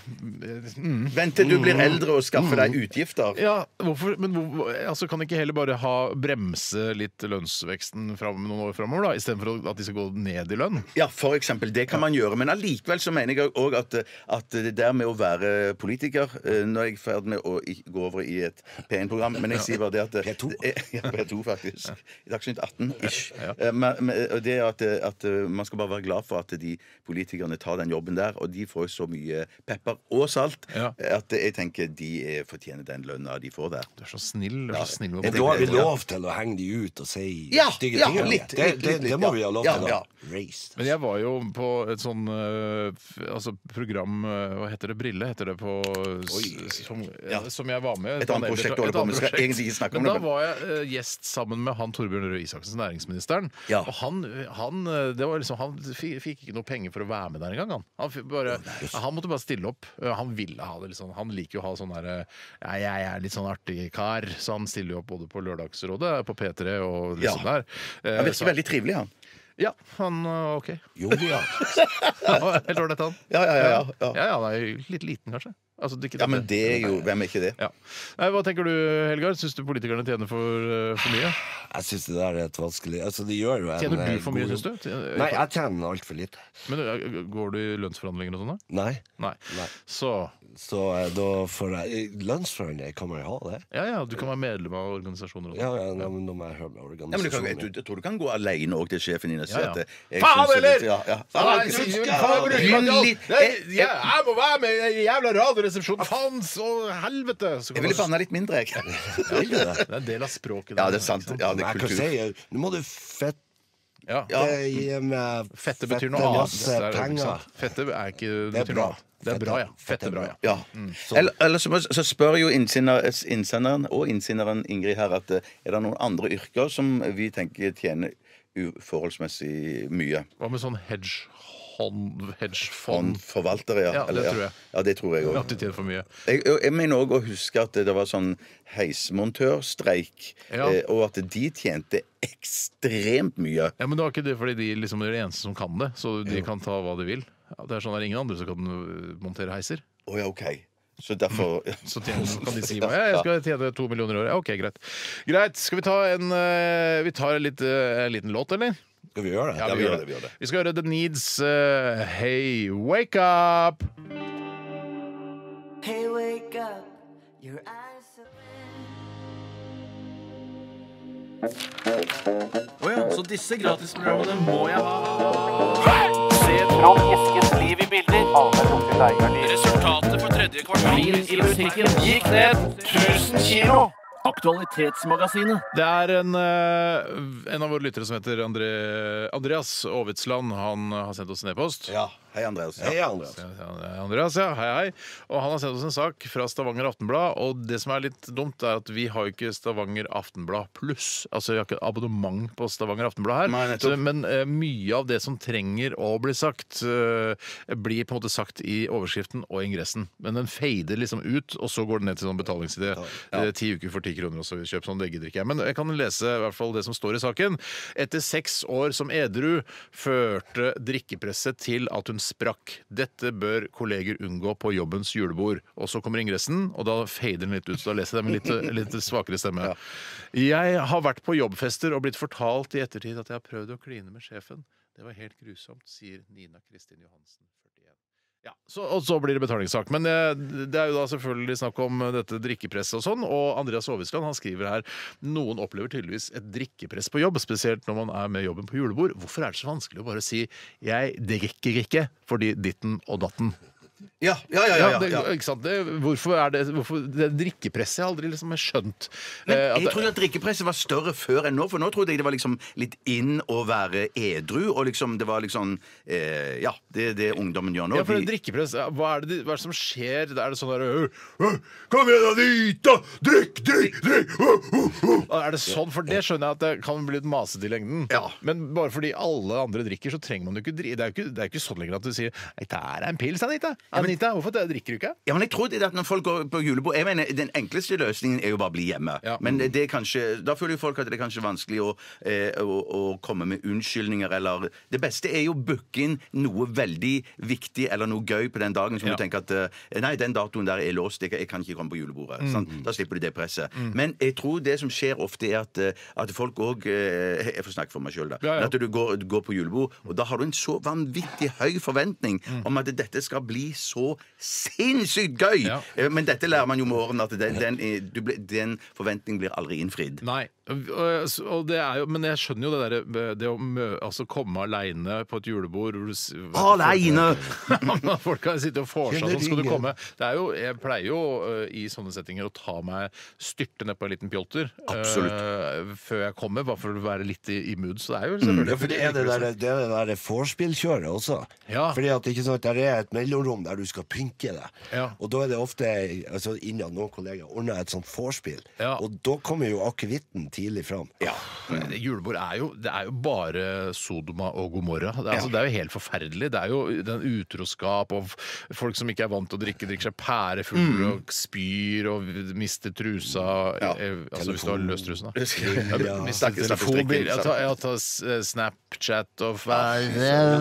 Mm. Vent til du blir eldre og skaffer deg utgifter. Ja, hvorfor, men hvor, altså, kan ikke heller bare ha bremse litt lønnsveksten fram, noen år framover, da, istedenfor at de skal gå ned i lønn? Ja, for eksempel. Det kan man gjøre. Men allikevel så mener jeg òg at, at det der med å være politiker eh, Nå er jeg i ferd med å i- gå over i et P en-program, men jeg sier bare det at P to? Ja, P to, faktisk. I Dagsnytt atten ish. Eh, Men, men, og det er at, at eh, man skal bare være glad for at de politikerne tar den jobben der, og de får jo så mye pepper og salt Ja. at jeg tenker de eh, fortjener den lønna de får der. Du er så snill. Du er så snill Men da har vi lov til å henge de ut og si Ja, stygge ja, ting. litt, det, litt, det, litt, det må ja. vi ha lov Ja, til. ja. å raise. Men jeg var jo på et sånn øh, f- altså program øh, Hva heter det? Brille heter det på s- som, Ja. som jeg var med. Et annet prosjekt du holder på med. Skal egentlig ikke snakke om men det, da var jeg øh, gjest sammen med han Torbjørn Røe Isaksen, næringsministeren. Ja. Og han, han, øh, det var liksom, han fi- fikk ikke noe penger for å være med der engang. Han, han, fikk bare, han måtte bare stille opp. Øh, Han ville ha det litt sånn. Han liker jo å ha sånn derre ja, jeg er litt sånn artig kar, så han stiller jo opp både på Lørdagsrådet, på P tre og litt Ja. sånn der. Eh, Han virker så- veldig trivelig, han. Ja, han øh, OK. Jovial. Ja, helt ålreit, han. Ja, ja, ja, ja. Ja, ja, han er jo litt liten, kanskje. Altså, det er ikke Ja, men dette. det er jo Hvem er ikke det? Ja. Nei, hva tenker du, Helgar? Syns du politikerne tjener for, uh, for mye? Jeg syns det der er et vanskelig Altså, de gjør jo en Tjener eh, du for mye, god syns du? jobb. Tjener- Nei, jeg tjener altfor lite. Men uh, går du i lønnsforhandlinger og sånn, da? Nei. Nei. Nei. Så Så eh, da får jeg Lønnsforhandlinger, kan man jo ha det? ja, ja, du kan være medlem av organisasjoner og sånn. Ja, ja, nå, nå må jeg høre med Ja, men du kan, organisasjonen. du, jeg tror du kan gå alene òg til sjefen din og si Ja, ja. at eh, jeg Faen, synes det er eller? litt- Ja, ja. Faen, Faen, jeg synes- jeg- faen, bruker Begynn man litt Nei, jeg, jeg, jeg må være med i den jævla radioresepsjonen! Faen så helvete! Så jeg ville banna litt mindre, jeg. Vil du det? Det er en del av språket. Ja, der, det er sant. ikke sant? Ja, det Men er jeg kan kultur. si eh, Nå må du fette Ja. Ja. gi meg Fette betyr noe annet. masse Det er- ikke penger. sant? Fette er ikke Det er betyr bra. noe annet. Det er bra, ja. Fette er bra, ja. Ja. Eller, eller så, må- så spør jo innsender, innsenderen og innsenderen Ingrid her at eh, er det noen andre yrker som vi tenker tjener uforholdsmessig mye. Hva med sånn hedgehånd, Fond, hedgefond? forvaltere, ja. Ja, det Eller, tror jeg. Ja, det tror jeg Ja, òg. de tjener for mye. Jeg, jeg mener òg å huske at det var sånn heismontørstreik, Ja. eh, og at de tjente ekstremt mye. Ja, Men det var ikke det fordi de liksom er de eneste som kan det, så de kan ta hva de vil. Ja, det er sånn at det er ingen andre som kan uh, montere heiser. Å ja, OK. Så derfor Så tjener, kan de si ja, jeg skal tjene to millioner i året. Ja, OK, greit. Greit, Skal vi ta en uh, Vi tar en, litt, uh, en liten låt, eller? Skal vi gjøre det? Ja, vi gjør det, vi gjør det. Vi skal høre The Needs. Uh, hey, wake up! Hey, wake up, your eyes are Å ja, så disse gratisprogrammene må jeg ha. Se Trond Eskens liv i bilder. Resultatet for tredje kvartal i butikken gikk ned tusen kilo. Aktualitetsmagasinet. Det er en, uh, en av våre lyttere som heter André, Andreas Aavitsland. Han har sendt oss en e-post. Ja. Hei, Andreas. Hei, Andreas. Ja, Andreas, ja. Hei, hei. Og han har sendt oss en sak fra Stavanger Aftenblad. Og det som er litt dumt, er at vi har jo ikke Stavanger Aftenblad pluss. Altså, vi har ikke abonnement på Stavanger Aftenblad her. Nei, nettopp. Så, men eh, mye av det som trenger å bli sagt, eh, blir på en måte sagt i overskriften og ingressen. Men den fader liksom ut, og så går den ned til sånn betalingsidé. Eh, Ti uker for ti kroner, og så kjøp sånn veggedrikke. Men jeg kan lese i hvert fall det som står i saken. Etter seks år som edru førte drikkepresset til at hun sprakk. Dette bør kolleger unngå på jobbens julebord. Og så kommer ingressen, og da fader den litt ut. Så da leser jeg det med litt, litt svakere stemme. Jeg har vært på jobbfester og blitt fortalt i ettertid at jeg har prøvd å kline med sjefen. Det var helt grusomt, sier Nina Kristin Johansen. førtien. Ja, så, og så blir det betalingssak. Men eh, det er jo da selvfølgelig snakk om dette drikkepresset og sånn. Og Andreas Aavitsland, han skriver her noen opplever tydeligvis et drikkepress på jobb, spesielt når man er med jobben på julebord. Hvorfor er det så vanskelig å bare si 'jeg drikker ikke' fordi ditten og datten? Ja, ja, ja. ja, det, ja. ikke sant? Det, hvorfor er det, hvorfor, det drikkepresset har jeg aldri liksom skjønt. Men Eh, at jeg det- trodde at drikkepresset var større før enn nå, for nå trodde jeg det var liksom litt inn å være edru, og liksom det var liksom eh, Ja, det er det ungdommen gjør nå. Ja, for De- det drikkepress, ja, hva er, det, hva er det som skjer? Er det sånn der «Øh, øh, Kom igjen, Anita! Drikk, drikk, drikk! øh, øh, øh». Er det sånn? For det skjønner jeg at det kan bli litt masete i lengden. Ja. Men bare fordi alle andre drikker, så trenger man jo ikke drikke. Det er jo ikke, det er jo ikke sånn lenger at du sier «Jeg tar deg en pils, Anita». Anita, hvorfor det drikker du ikke? Ja, men jeg tror det er at når folk går på julebord Jeg mener, Den enkleste løsningen er jo bare å bli hjemme. Ja. Men det er kanskje, da føler jo folk at det er kanskje vanskelig å, eh, å, å komme med unnskyldninger. Eller det beste er jo å booke inn noe veldig viktig eller noe gøy på den dagen som Ja. du tenker at eh, nei, den datoen der er låst, jeg, jeg kan ikke komme på julebordet. Sant? Da slipper du det presset. Men jeg tror det som skjer ofte, er at, eh, at folk òg eh, Jeg får snakke for meg sjøl, da. Ja, ja. Men at du går, du går på julebord, og da har du en så vanvittig høy forventning om at dette skal bli så sinnssykt gøy! Ja. Eh, Men dette lærer man jo med årene, at den, den, er- du ble, den forventningen blir aldri innfridd. Nei. Og og det er jo, men jeg skjønner jo det derre Det å mø, altså komme aleine på et julebord hvor du s- Aleine! Folk, folk kan sitte og vorse, sånn skal du Kjelleringen. komme. Det er jo, jeg pleier jo uh, i sånne settinger å ta meg styrte ned på en liten pjolter uh, før jeg kommer, bare for å være litt i, i mood. Så det er jo selvfølgelig Ja, for det er det der, det er det der vorspiel-kjøret også. Ja. Fordi at ikke sant, der er et mellomrom der du skal pynke deg. Ja. Og da er det ofte altså, innad noen kollegaer ordner et sånt vorspiel. Ja. Og da kommer jo akevitten tidlig fram. Ja. Men julebord er jo, det er jo bare Sodoma og Gomorra. Det er, altså, det er jo helt forferdelig. Det er jo den utroskap og f- folk som ikke er vant til å drikke, drikker seg pærefull og spyr og mister trusa. Ja. Eh, altså hvis du har løst trusen, da. Ja. Mister Snakke- snakke telefonbil. strikken, Jeg tar, jeg tar s- Snapchat og feil.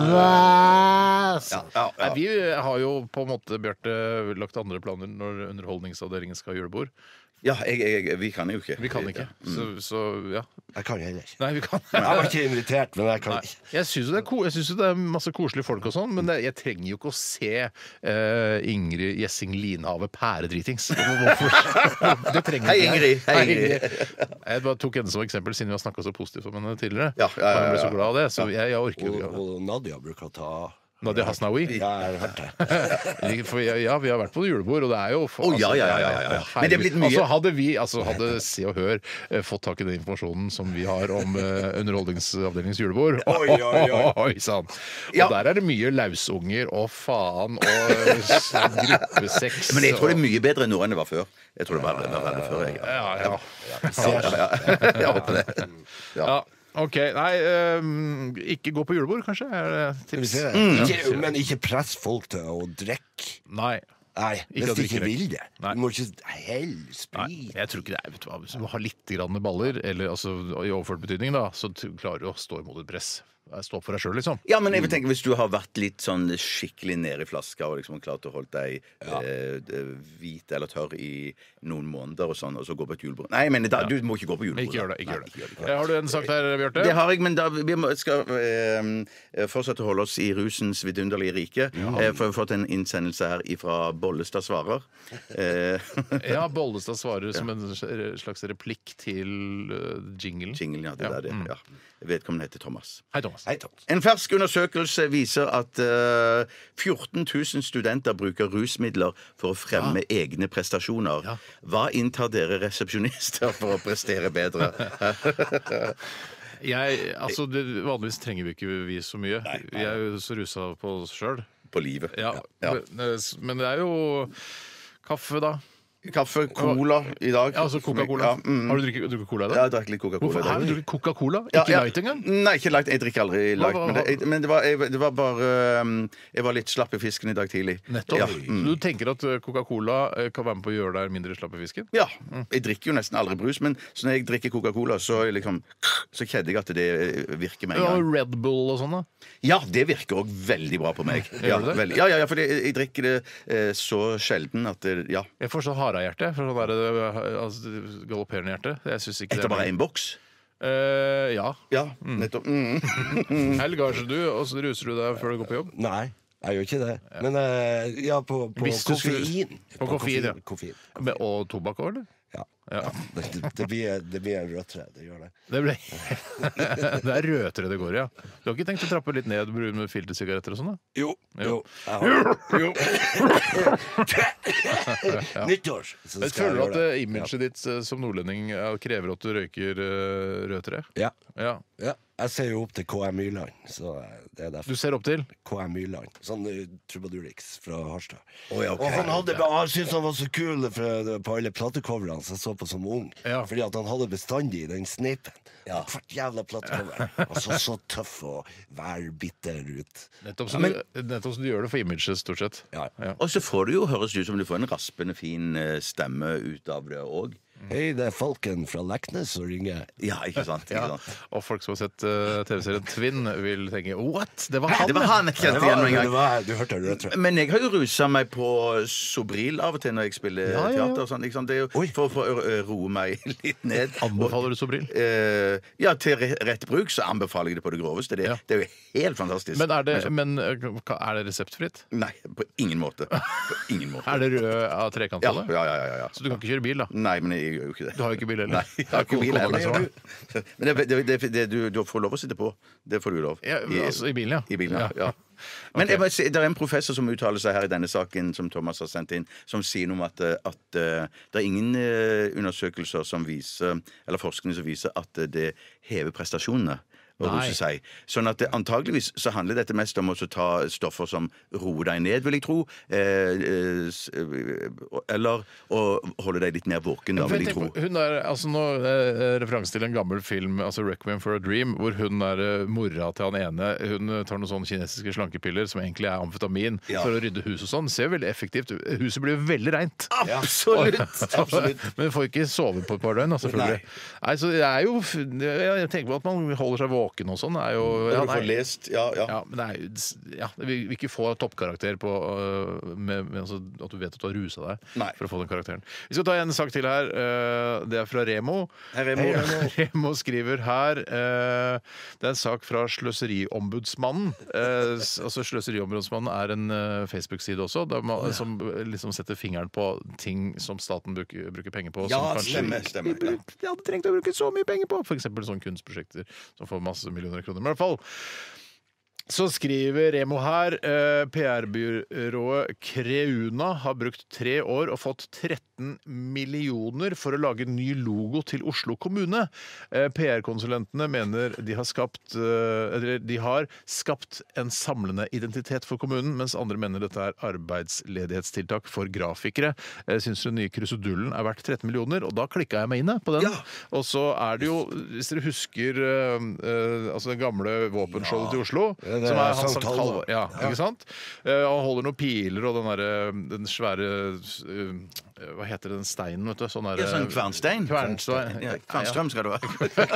Ja, ja, Nei, ja. vi har jo på en måte, Bjarte, lagt andre planer når Underholdningsavdelingen skal ha julebord. Ja, jeg, jeg, vi kan jo ikke. Vi kan ikke. Så, så ja. Jeg kan heller ikke. Nei, vi kan Jeg var ikke invitert, men jeg kan Nei. ikke. Jeg syns jo det, er ko- jeg synes jo det er masse koselige folk og sånn, men det, jeg trenger jo ikke å se eh, Ingrid Gjessing Linhave pæredritings. Hvorfor? Det trenger Hei, ikke jeg. Ingrid. Hei, Ingrid. Jeg bare tok henne som eksempel, siden vi har snakka så positivt om henne tidligere. Ja, ja, ja, ja. Og jeg ble så glad av det, så jeg, jeg orker jo Og, ikke. og Nadia bruker å ta Nadia Hasnaoui. Ja, jeg har hørt det. For ja, ja, vi har vært på julebord, og det er jo for, Å, ja, ja, ja, ja, ja. Men det er blitt mye- Altså, hadde vi, altså hadde Se og Hør eh, fått tak i den informasjonen som vi har om eh, Underholdningsavdelingens julebord Oi, oi, oi. Oi, sann. Og Ja. der er det mye lausunger og faen og eh, gruppesex. Men jeg tror det er og- mye bedre nå enn det var før. Jeg tror det var verre verre før. Jeg. Ja, ja. Ja, ja, ja. Jeg håper det. ja. OK. Nei, eh, ikke gå på julebord, kanskje? Er det Skal vi tips? se det? Ikke, men ikke press folk til å drikke. Nei. Nei, Ikke hvis at de du ikke ikke vil det. Nei. Du må ikke helle Nei, sprit. jeg tror ikke det er, vet du hva, hvis du har litt grann baller, eller altså, i overført betydning, da, så t- klarer du å stå imot et press. Stå for deg sjøl, liksom. Ja, men jeg vil tenke hvis du har vært litt sånn skikkelig nede i flaska og liksom klart å holde deg eh, hvit eller tørr i noen måneder og sånn, og så gå på et julebord. Nei, men da, du må ikke gå på julebord. Ikke gjør det. ikke Nei, gjør det. ikke gjør det. Eh, Har du en sak der, Bjarte? Det har jeg, men da, vi må, skal eh, fortsette å holde oss i rusens vidunderlige rike. Eh, for jeg har fått en innsendelse her fra Bollestad svarer. Eh, Ja, Bollestad svarer som en slags replikk til uh, jinglen. Jinglen, ja. Det Ja. der, det. Ja. Vedkommende heter Thomas. Hei, Thomas. Hei, Thomas. En fersk undersøkelse viser at eh, fjorten tusen studenter bruker rusmidler for å fremme egne prestasjoner. Ja. Hva inntar dere resepsjonister for å prestere bedre? Jeg, altså, det, vanligvis trenger vi ikke vi så mye. Vi er jo så rusa på oss sjøl. På livet. Ja, Ja. Men, eh, s- men det er jo kaffe, da. Kaffe, cola i dag. Ja, altså Coca-Cola. Ja, mm. Har du drukket, drukket cola i dag? Ja, jeg drakk litt Coca-Cola. Hvorfor i dag. har du drukket Coca-Cola? Ja, Ikke ja. light engang? Nei, ikke light. Jeg drikker aldri light. hva- Men, det, jeg, men det, var, jeg, det var bare um, Jeg var litt slapp i fisken i dag tidlig. Nettopp. Ja, Så mm. du tenker at eh, Coca-Cola eh, kan være med på å gjøre deg mindre slapp i fisken? ja. Jeg drikker jo nesten aldri brus, men så når jeg drikker Coca-Cola, så, liksom, så kjenner jeg at det virker med en Ja, gang. Red Bull og sånn, da? Ja, det virker òg veldig bra på meg. Ja, Gjør det det? veldig. ja, ja, ja, for jeg, jeg drikker det eh, så sjelden at det, ja. Jeg får sånn harehjerte. For sånn der, eh, altså, galopperende hjerte. Jeg syns ikke Etter det bare er én boks. Eh, ja. Ja, nettopp. Mm. Helgar, så du, og så ruser du deg før du går på jobb? Nei, jeg gjør ikke det. Men eh, ja, på, på Hvis du skulle- koffein. På koffein, ja. koffein. Men, og tobakk òg, eller? Ja. Ja. Det, det, blir, det blir en rødtre, det gjør det. Det, ble... det er rødtere det går i, ja. Du har ikke tenkt å trappe litt ned med filtersigaretter og sånn? da? Jo. Jo. jo. Jeg har Nyttårs. så Jeg skal føler gjøre at det. eh, imaget ditt eh, som nordlending eh, krever at du røyker uh, rødtre. Ja. Ja. Ja. Jeg ser jo opp til K M Myrland, så det er derfor. Du ser opp til? K M Myrland. Sånn uh, Trubadurix fra Harstad. Oh, ja, okay. Og han hadde, han syntes han var så kul for, på alle platecoverne som jeg så på som ung. Ja. Fordi at han hadde bestandig den sneipen. Ja. Hvert jævla platecover. Han så så tøff og værbitter ut. Nettopp som, ja, men, du, nettopp som du gjør det for imaget, stort sett. Ja. Ja. Og så får du jo høres ut som du får en raspende fin stemme ut av det òg. Hei, det er Falken fra Leknes som ringer. Ja, ikke sant, ikke sant. Ja. Og folk som har sett uh, T V-serien Twin, vil tenke what? Det var han! Det var han, jeg kjente igjen med en gang. Var, du hørte det, tror jeg. Men jeg har jo rusa meg på Sobril av og til når jeg spiller ja, ja, ja. teater. Og sånn, ikke sant? Det er jo for, for å roe meg litt ned. Anbefaler du Sobril? Uh, ja, til rett bruk så anbefaler jeg det på det groveste. Det, ja. det er jo helt fantastisk. Men er det, men, er det reseptfritt? Nei, på ingen måte. På ingen måte. Er det rød av trekant? Ja, ja, ja, ja, ja. Så du kan ikke kjøre bil, da? Nei, men jeg gjør jo ikke det. Du har jo ikke bil heller? Nei, jeg har ikke bil heller. Men det, det, det, det, du, du får lov å sitte på. Det får du lov. Ja, I, I bilen, ja. I bilen, ja, ja. Men okay. jeg må si, det er en professor som uttaler seg her i denne saken som Thomas har sendt inn, som sier noe om at, at uh, det er ingen uh, undersøkelser som viser, eller forskning som viser at uh, det hever prestasjonene å ruse seg. Sånn at det, antageligvis så handler dette mest om å ta stoffer som roer deg ned, vil jeg tro. Eh, eh, eller å holde deg litt mer våken, da, vil jeg tro. Hun er, altså nå eh, referanse til en gammel film, altså Requiem for a Dream, hvor hun er eh, mora til han ene. Hun tar noen sånne kinesiske slankepiller som egentlig er amfetamin ja. for å rydde hus og sånn. Det ser veldig effektivt ut. Huset blir veldig rent. Absolutt! Absolutt. Men hun får ikke sove på et par døgn, selvfølgelig. Nei. Nei, så det er jo, jeg tenker på at man holder seg våken og sånn er jo ja, du får lest, ja, ja. ja men det er jo ja, vi vil ikke få toppkarakter på uh, med, med, altså, at du vet at du har rusa deg Nei. for å få den karakteren. Vi skal ta en sak til her. Uh, det er fra Remo. Hei, Remo. Remo. Remo skriver her uh, det er en sak fra Sløseriombudsmannen. Uh, altså Sløseriombudsmannen er en uh, Facebook-side også der man, ja. som liksom setter fingeren på ting som staten bruker, bruker penger på. Ja, som kanskje stemmer, stemmer. Vi, vi hadde trengt å bruke så mye penger på. For eksempel sånne kunstprosjekter som får masse millioner kroner, men i hvert fall så skriver Remo her eh, P R-byrået Creuna har brukt tre år og fått tretten millioner for å lage en ny logo til Oslo kommune. Eh, P R-konsulentene mener de har skapt eh, eller de har skapt en samlende identitet for kommunen, mens andre mener dette er arbeidsledighetstiltak for grafikere. Jeg synes den nye krusedullen er verdt tretten millioner, og da klikket jeg meg inn på den. Ja. Og så er det jo, hvis dere husker eh, eh, altså det gamle våpenskjoldet ja. til Oslo, som er Hans Sankt Halvor. Ja, ikke sant? Uh, han holder noen piler og den, der, den svære uh, hva heter den steinen, vet du? Sånn der, ja, sånn kvernstein. Kvernstein. Ja, kvernstrøm skal du ha.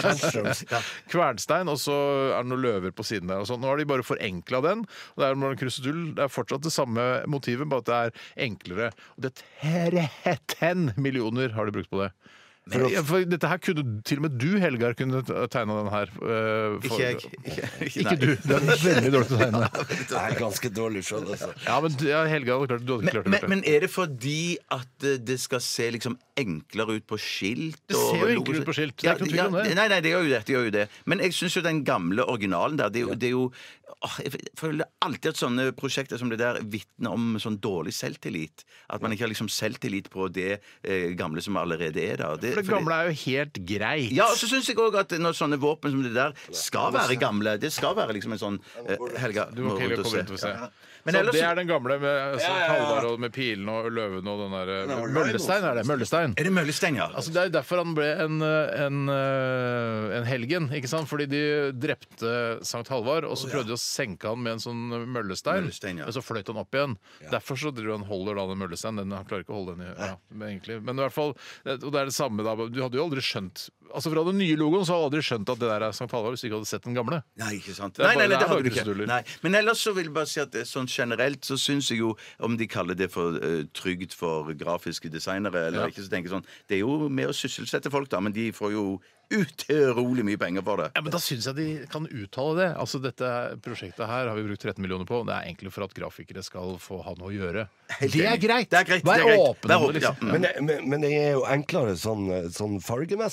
ja. Kvernstein, og så er det noen løver på siden der. Og så. Nå har de bare forenkla den. Og det er en krusedull. Det er fortsatt det samme motivet, bare at det er enklere. Og det er tretten millioner har de brukt på det. For, ja, for dette her kunne til og med du, Helgar, kunne tegne den her. Uh, for, ikke jeg. Ikke, ikke, ikke du. Det er veldig dårlig til å tegne. Det er ganske dårlig selv, altså. Ja, men ja, Helgar hadde klart, du hadde klart men, det. Men, men er det fordi at det skal se liksom enklere ut på skilt? Det ser jo enklere ut på skilt. Det er ikke noe tvil om det. Nei, nei, det gjør jo det. det, gjør jo det. Men jeg syns jo den gamle originalen der, det er jo, det er jo åh, jeg føler alltid at sånne prosjekter som det der vitner om sånn dårlig selvtillit. At man ikke har liksom selvtillit på det eh, gamle som allerede er der. Det, for det gamle er jo helt greit. Ja, og så syns jeg òg at når sånne våpen som det der skal være gamle, det skal være liksom en sånn uh, Helga, du må ikke komme rundt og se. Ja. Men ellers, så det er den gamle med altså, ja, ja, ja. og med pilene og løvene og den der uh, Møllestein er det. Møllestein. Er det Møllestein, ja? Altså, det er derfor han ble en, en, uh, en helgen, ikke sant? Fordi de drepte Sankt Halvard, og så prøvde de å senke han med en sånn møllestein, møllestein ja. og så fløyt han opp igjen. Ja. Derfor så driver han holder da den møllesteinen. Den, han klarer ikke å holde den i, ja, egentlig. Men i hvert fall, og det er det samme da, du hadde jo aldri skjønt altså fra den nye logoen så hadde jeg aldri skjønt at det der er Sankt Halvard hvis du ikke hadde sett den gamle. Nei, ikke sant. Det nei, nei, nei, det hadde du ikke. Nei. Men ellers så vil jeg bare si at sånn generelt så syns jeg jo, om de kaller det for uh, trygd for grafiske designere eller ja. ikke, så tenker jeg sånn, det er jo med å sysselsette folk da, men de får jo utrolig mye penger for det. Ja, men da syns jeg de kan uttale det. Altså dette prosjektet her har vi brukt tretten millioner på. Det er egentlig for at grafikere skal få ha noe å gjøre. Helt det er greit! Det er greit. Vær åpen om det, liksom. Ja. Men, men, men det er jo enklere sånn, sånn fargemessig, tenker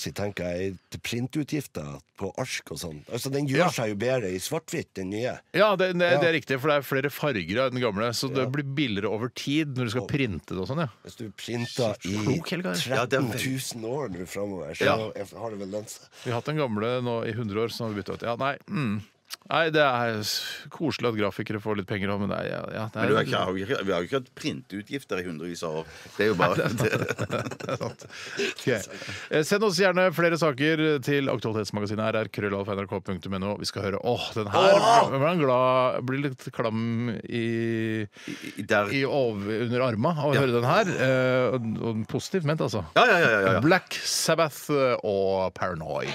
eh, til printutgifter på ark og sånn. Altså, den gjør Ja. seg jo bedre i svart-hvitt, den nye. Ja, det, det, Ja. det er riktig, for det er flere farger av den gamle, så det Ja. blir billigere over tid når du skal printe det og sånn, ja. Hvis du printer i Klok, Helgar. Ja, det er tretten veldig- tusen år nå fremover, så Ja. jeg har det vel lønt seg. Vi har hatt den gamle nå i hundre år, så har vi byttet ut. Ja, nei, mm. Nei, det er koselig at grafikere får litt penger også, men det er, ja, ja, det er Men du har ikke, har jo ikke, vi har jo ikke hatt printutgifter i hundrevis av år. Det er jo bare det er sant. Okay. Eh, Send oss gjerne flere saker til Aktualitetsmagasinet her er krøllalf n r k punktum n o. Vi skal høre åh, den her blir han glad, blir litt klam i, I- der. i over, under arma av å Ja. høre den her. Eh, og, og positivt ment, altså. Ja, ja, ja, ja, ja. Black Sabbath og Paranoid.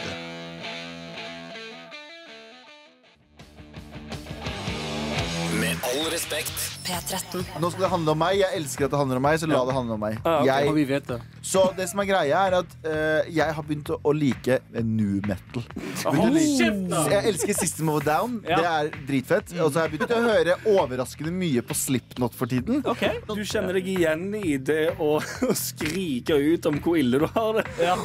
Med all respekt. P tretten. Nå skal det handle om meg. Jeg elsker at det handler om meg, så la det handle om meg. Ah, ok, jeg, og vi vet det. så det som er greia, er at eh, jeg har begynt å, å like new metal. Begynt å like- jeg elsker System of a Down. Ja. Det er dritfett. Og så har jeg begynt å høre overraskende mye på Slipknot for tiden. Ok, Du kjenner deg igjen i det å, å skrike ut om hvor ille du har det? Ja.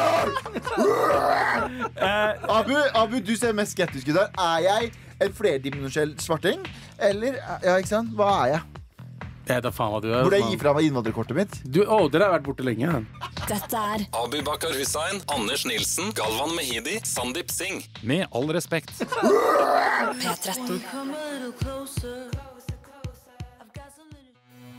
eh, Abu, Abu, du ser mest skeptisk ut der. Er jeg en flerdimensjonell svarting? Eller ja, ikke sant? Hva er jeg? det er da faen hva du er. Burde jeg gi fra meg innvandrerkortet mitt? Du, å, dere har vært borte lenge. Dette er Abu Bakar Hussein, Anders Nilsen, Galvan Mehidi, Sandeep Singh. Med all respekt. P tretten. Come a little closer. I've got something to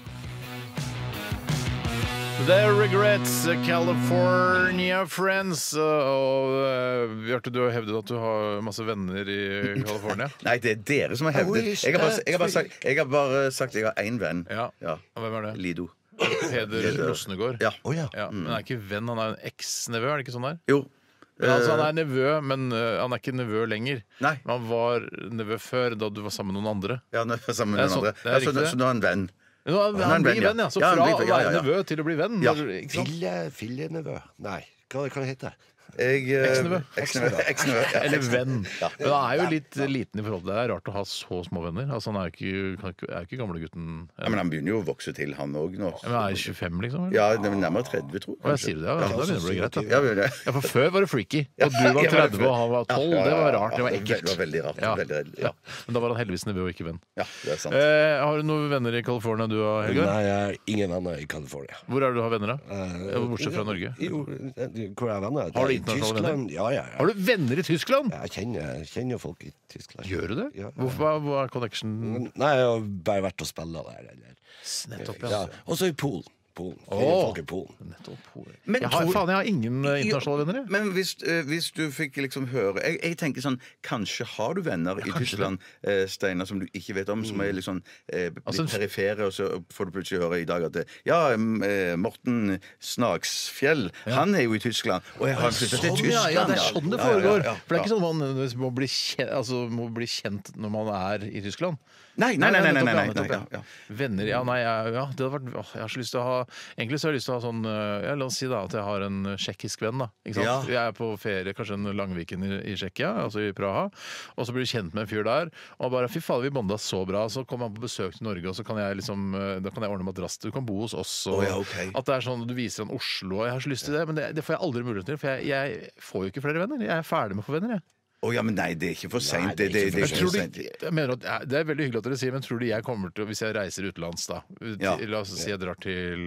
The Regrets, California Friends. Og uh, Bjarte, du har hevdet at du har masse venner i California. Nei, det er dere som har hevdet. Jeg har bare, jeg har bare, sagt, jeg har bare sagt jeg har én venn. Ja. Ja. Og hvem er det? Lido. Peder Rosnegård. Ja. Å ja. Ja, men han er ikke venn, han er en eks-nevø, er det ikke sånn der? Jo. Men altså, han Eh, er nevø, men uh, han er ikke nevø lenger. Nei. Men han var nevø før, da du var sammen med noen andre. Ja, nå er jeg sammen med Det er noen sånn- andre. det er Ja, så, riktig, det. så nå er han venn. Nå, han, er en han blir venn, ja. venn, ja. Så Ja, han fra blir å venn, ja, være ja, ja. nevø til å bli venn. Ja. når- ikke sant? Fille, fillenevø. Nei, hva kan det hete? Jeg, eh, Eksnevø. Eksnevø. Eksnevø, ja. Eller venn. Ja. Men han er jo litt liten i forhold til det. Det er rart å ha så små venner. Altså, han er jo ikke, kan ikke- er jo ikke gamlegutten. Ja, men han begynner jo å vokse til, han òg nå. Ja, men han er tjuefem, liksom? eller? Ja, det er nærmere tretti, tror jeg. Å, jeg sier det, ja. Da begynner det å bli greit. Da. Ja, men det- Ja, for før var det freaky. Og du var Ja, tretti før. og han var tolv. Ja, ja, Det var ja, rart. Det var ja, ekkelt. Det var veldig rart. Ja. Veldig, veldig, Ja. ja. Men da var han heldigvis nevø og ikke venn. ja, det er sant. Eh, har du noen venner i California, du og Helga? Nei, jeg har ingen venner i California. Hvor er det du har venner, da? Eh, Ja, bortsett fra Norge. Jo, hvor er venner? Har du I internasjonale Tyskland? Ja, ja, ja. Har du venner i Tyskland? Jeg kjenner, kjenner jo folk i Tyskland. Gjør du det? Ja. Hvorfor, hva, hva er connection? Nei, jeg har bare vært og spilla der. Eller. Nettopp, Ja. ja. Og så i Polen. Polen. Åh. Kjenner folk i Polen. Nettopp. Men Jeg har, tror- faen, jeg har ingen eh, internasjonale venner, jeg. Men hvis, eh, hvis du fikk liksom høre jeg, jeg tenker sånn, kanskje har du venner i kanskje Tyskland, eh, Steinar, som du ikke vet om, som er litt sånn eh, litt Altså, perifere, og så får du plutselig høre i dag at det, ja, mm, eh, Morten Snagsfjell, han er jo i Tyskland, og jeg har flyttet til Sånn, Tyskland. ja, ja, det er sånn det Ja, ja, ja, foregår. ja, For det er ikke ja. sånn man nødvendigvis må bli kjent, altså, må bli kjent når man er i Tyskland. Nei, nei, nei, nei, nei, nei, nei, nettopp, nei, ja. ja. Venner, ja, nei, jeg, ja, det hadde vært åh, Jeg har så lyst til å ha Egentlig så har jeg lyst til å ha sånn øh, ja, la oss si da at jeg har en tsjekkisk venn, da. Ikke sant? Ja. Jeg er på ferie, kanskje en Langviken i, i Tsjekkia, altså i Praha, og så blir du kjent med en fyr der, og bare fy fader, vi bonda så bra, så kommer han på besøk til Norge, og så kan jeg liksom øh, da kan jeg ordne madrass, du kan bo hos oss, og Å, ja, ok. at det er sånn, du viser han Oslo, og jeg har så lyst til det, men det, det får jeg aldri mulighet til, for jeg, jeg får jo ikke flere venner. Jeg er ferdig med å få venner, jeg. Å ja, men nei, det er ikke for seint. det Det, er det, det, ikke er Men ikke tror for du, sent. jeg mener at, ja, det er veldig hyggelig at dere sier, men tror du jeg kommer til, hvis jeg reiser utenlands da, ut- Ja. la oss si jeg drar til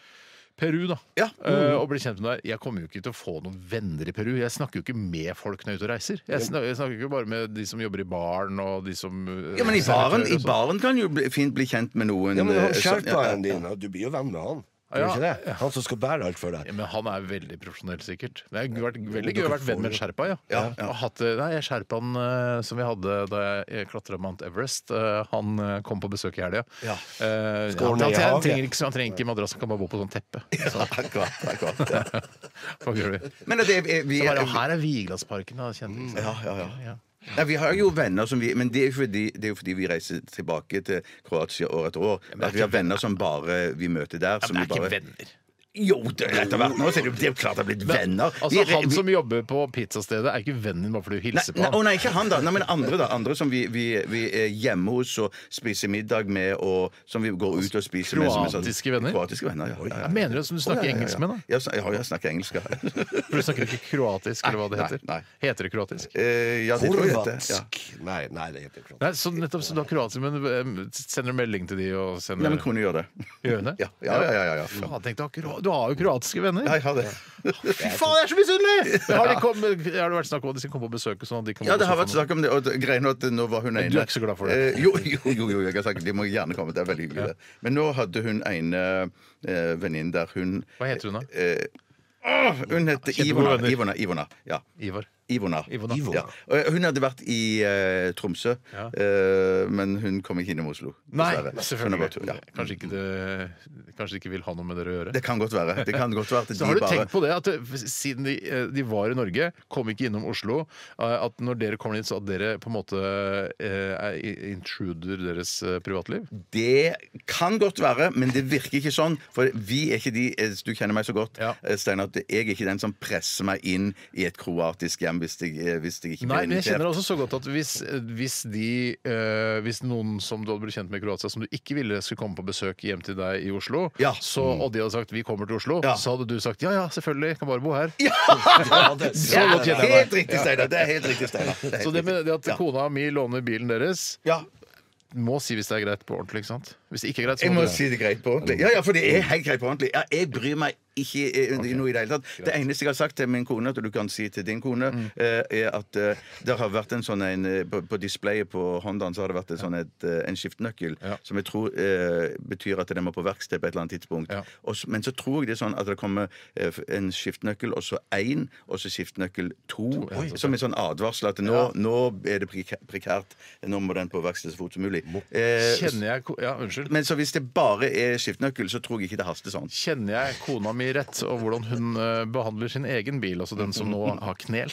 Peru da, Ja. eh, og blir kjent med deg, jeg kommer jo ikke til å få noen venner i Peru. Jeg snakker jo ikke med folk når jeg er ute og reiser. Jeg snakker, jeg snakker ikke bare med de som jobber i baren og de som eh, Ja, men i baren, servitører i og sånn. baren kan jo bli, fint bli kjent med noen. Ja, men han eh, som- skjerperen din, du blir jo venn med han. Gjør Ja, ikke det? Han som skal bære alt for deg. Ja, men han er veldig profesjonell, sikkert. Det har vært veldig gøy å være venn med en sherpa. Ja. Ja, ja. Og hatt, nei, Sherpaen eh, som vi hadde da jeg klatra Mount Everest, eh, han eh, kom på besøk i helga. Ja. Eh, Skål han, ned i han, havet. trenger ikke, han trenger ikke madrass, han kan bare bo på sånn teppe. Så, Akkurat, akkurat. Ja. hva gjør vi? Men det, er- vi, Så bare, vi, her er Vigelandsparken, da, kjendis. ja, ja, ja. Nei, vi har jo venner som vi Men det er jo fordi, det er jo fordi vi reiser tilbake til Kroatia år etter år. men det er At vi har ikke venner som bare vi møter der. Ja, Som men det vi er bare, ikke venner. Jo, det, etter hvert nå så er det, jo- det er jo klart det har blitt venner. Altså, Vi- Han vi- som jobber på pizzastedet, er ikke vennen din bare fordi du hilser Nei, på å ham. nei, ikke han da. Nei, men andre da. Andre som vi, vi, vi er hjemme hos og spiser middag med, og som vi går ut og spiser med. som er sånn- Kroatiske venner? Kroatiske venner, ja. ja, ja. Jeg mener du som du snakker Å, ja, ja, ja. engelsk med, da? Ja, sn- ja, jeg snakker engelsk, ja. For du snakker ikke kroatisk, eller hva det Nei, heter? nei. Heter det kroatisk? Eh, ja, det tror jeg det heter. Ja. Horvatsk. Nei, nei, det heter kroatisk. Nei, så nettopp så du har kroatisk, men eh, sender du melding til de og sender Ja, men kone gjør det. Gjør hun det? Ja, ja, ja. ja, ja. Faen, tenk, du, har, kro- du har jo kroatiske venner! Ja, jeg har det. Fy faen, jeg er så misunnelig! Har, de kommet- har det vært snakk om at de skal komme på besøk? Sånn at de kan Ja, det har på vært sofaen? snakk om det, og det- greien er at nå var hun ene Du er ikke så glad for det? Eh, jo, jo, jo, jo, jeg har sagt de må gjerne komme. Det er veldig hyggelig. det. Men nå hadde hun ene eh, venninne der hun Hva heter hun da? Eh, åh, hun heter Kjempegode Ivona. venner. Ivona, Ivona. Ja. Ivar. Ivona. Ivona. Ja. Og hun hadde vært i eh, Tromsø, Ja. eh, men hun kom ikke innom Oslo. Nei, dessverre. Hun har selvfølgelig. bare tur, ja. Kanskje, ikke det, kanskje de ikke vil ha noe med dere å gjøre. Det kan godt være. Det kan godt være at Så de har du bare tenkt på det, at det, siden de, eh, de var i Norge, kom ikke innom Oslo, eh, at når dere kommer dit, så at dere på en måte eh, er i- intruder deres eh, privatliv? Det kan godt være, men det virker ikke sånn. For vi er ikke de eh, Du kjenner meg så godt, Ja. eh, Stein, at jeg er ikke den som presser meg inn i et kroatisk hjem hvis jeg, eh, hvis jeg ikke Nei, blir men jeg invitert. kjenner også så godt at hvis, hvis de eh, Hvis noen som du hadde blitt kjent med i Kroatia, som du ikke ville skulle komme på besøk hjem til deg i Oslo, Ja. så, og de hadde sagt 'vi kommer til Oslo', Ja. så hadde du sagt 'ja ja, selvfølgelig, jeg kan bare bo her'. Ja, det- det er godt kjenner jeg helt meg. riktig, Steinar. Det er helt riktig, Steinar. Det er helt Så det med det at Ja. kona mi låner bilen deres, Ja, må si hvis det er greit på ordentlig, ikke sant? Hvis det ikke er greit, så jeg må må du si det greit på ordentlig. Ja, ja, for det er helt greit på ordentlig. Ja, jeg bryr meg ikke eh, noe i det hele tatt. Det eneste jeg har sagt til min kone, at du kan si til din kone, Mm. eh, er at eh, det har vært en sånn en eh, På, på displayet på Hondaen så har det vært en, sånn et, eh, en skiftenøkkel Ja. som jeg tror eh, betyr at den må på verksted på et eller annet tidspunkt. Ja. Og så- men så tror jeg det er sånn at det kommer eh, en skiftenøkkel, og så én, og så skiftenøkkel to, som en sånn advarsel at nå, nå er det preka- prekært. Nå må den på verksted så fort som mulig. Eh, Kjenner jeg ko- Ja, unnskyld. men så hvis det bare er skiftenøkkel, så tror jeg ikke det haster sånn. Kjenner jeg kona mi rett, og hvordan hun eh, behandler sin egen bil, altså den som nå har knelt,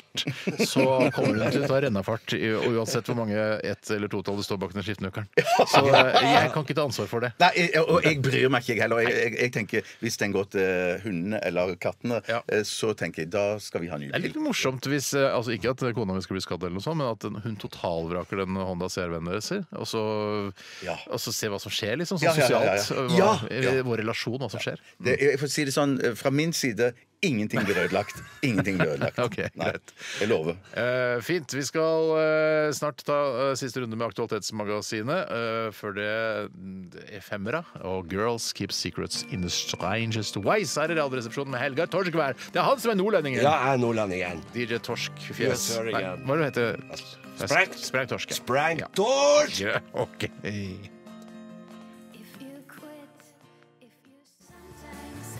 så kommer hun til å ta rennafart i- og uansett hvor mange ett- eller totall det står bak den skiftenøkkelen. Så eh, jeg kan ikke ta ansvar for det. Nei, jeg, og jeg bryr meg ikke jeg heller. Jeg, jeg, jeg tenker, Hvis den går til hundene eller kattene, Ja. eh, så tenker jeg da skal vi ha ny Det er bil. litt morsomt hvis eh, altså ikke at kona mi skal bli skadd, eller noe sånt, men at den- hun totalvraker den Honda C R-vennen deres, og så, Ja. og så se hva som skjer, liksom, sånn Ja, ja, ja, ja, ja. sosialt. Hva, Ja, i ja. vår relasjon, hva som skjer. Det, jeg får si det sånn, eh, fra min side ingenting blir ødelagt. Ingenting blir ødelagt. Ok, Nei, greit. jeg lover. Eh, fint. Vi skal eh, snart ta eh, siste runde med Aktualitetsmagasinet. Eh, før det, det er femmera og Girls Keep Secrets in the Strangest Ways. Her er Radioresepsjonen med Helga Torskvær. Det er han som er nordlendingen. Ja, jeg er nordlendingen. D J Torskfjes. Yes, sir, Nei, again. hva er det du heter Sprang. Sprang Torsk. ja. Sprang Ja. torsk! Ja, ok. If you quit, if you sometimes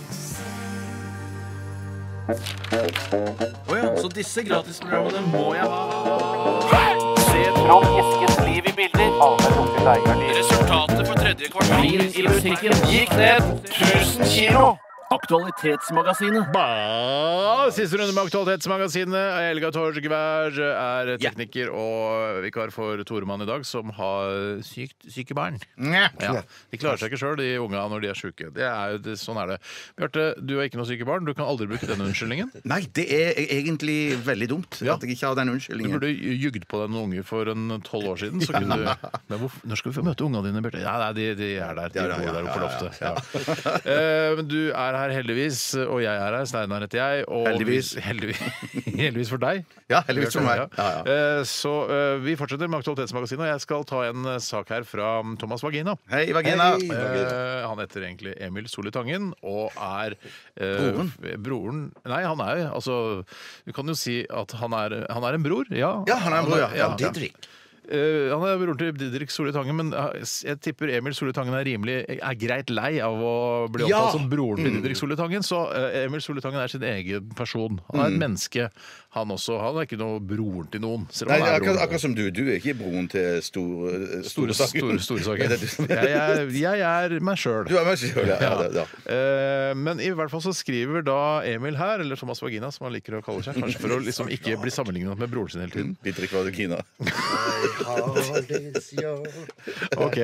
have to say. Å ja, så disse gratisprogrammene må jeg ha. Se Trond Eskens liv i bilder. Resultatet for tredje kvartal i musikken gikk ned tusen kilo. Aktualitetsmagasinet. Ba! Siste runde med Aktualitetsmagasinet. Helga Torskvær er tekniker og vikar for Toremann i dag, som har sykt, syke barn. Ja. De klarer seg ikke sjøl, de unga, når de er sjuke. Det er jo, det, sånn er det. Bjarte, du har ikke noe syke barn. Du kan aldri bruke denne unnskyldningen. Nei, det er egentlig veldig dumt Ja. at jeg ikke har den Du unnskyldningen. burde jugd på deg noen unger for en tolv år siden. Så kunne du Men hvorfor, når skal vi få møte ungene dine, Bjarte? Ja, nei, de, de er der. De Ja, ja, bor ja, der oppe på ja, loftet. Ja. Eh, Men du er her heldigvis, og jeg er her. Steinar heter jeg. Og Heldigvis. vi- heldigvis. Heldigvis for deg. Ja, heldigvis for meg. Ja, ja. Eh, Så eh, vi fortsetter med Aktualitetsmagasinet, og jeg skal ta en eh, sak her fra Thomas Vagina. Hei, Vagina. Hei. Eh, han heter egentlig Emil Solli Tangen og er eh, Broren? f- broren Nei, han er jo altså Du kan jo si at han er, han er en bror. Ja, Ja, han er en bror, ja. ja. Didrik. Eh, han er broren til Didrik Solli Tangen, men eh, jeg tipper Emil Solli Tangen er rimelig er greit lei av å bli Ja! opptatt som broren til Didrik Solli Tangen. Så eh, Emil Solli Tangen er sin egen person. Han er et menneske, han også. Han er ikke noe broren til noen. Selv Nei, om han er akkurat, broren. akkurat som du. Du er ikke broren til store Store, store, store saker. Ja, det er du som- Jeg, er- jeg er meg sjøl. Du er meg selv, ja. ja, det- ja. Eh, Men i hvert fall så skriver da Emil her, eller Thomas Vagina, som han liker å kalle seg, kanskje for å liksom ikke bli sammenlignet med broren sin hele tiden. Didrik Vagina. Ok.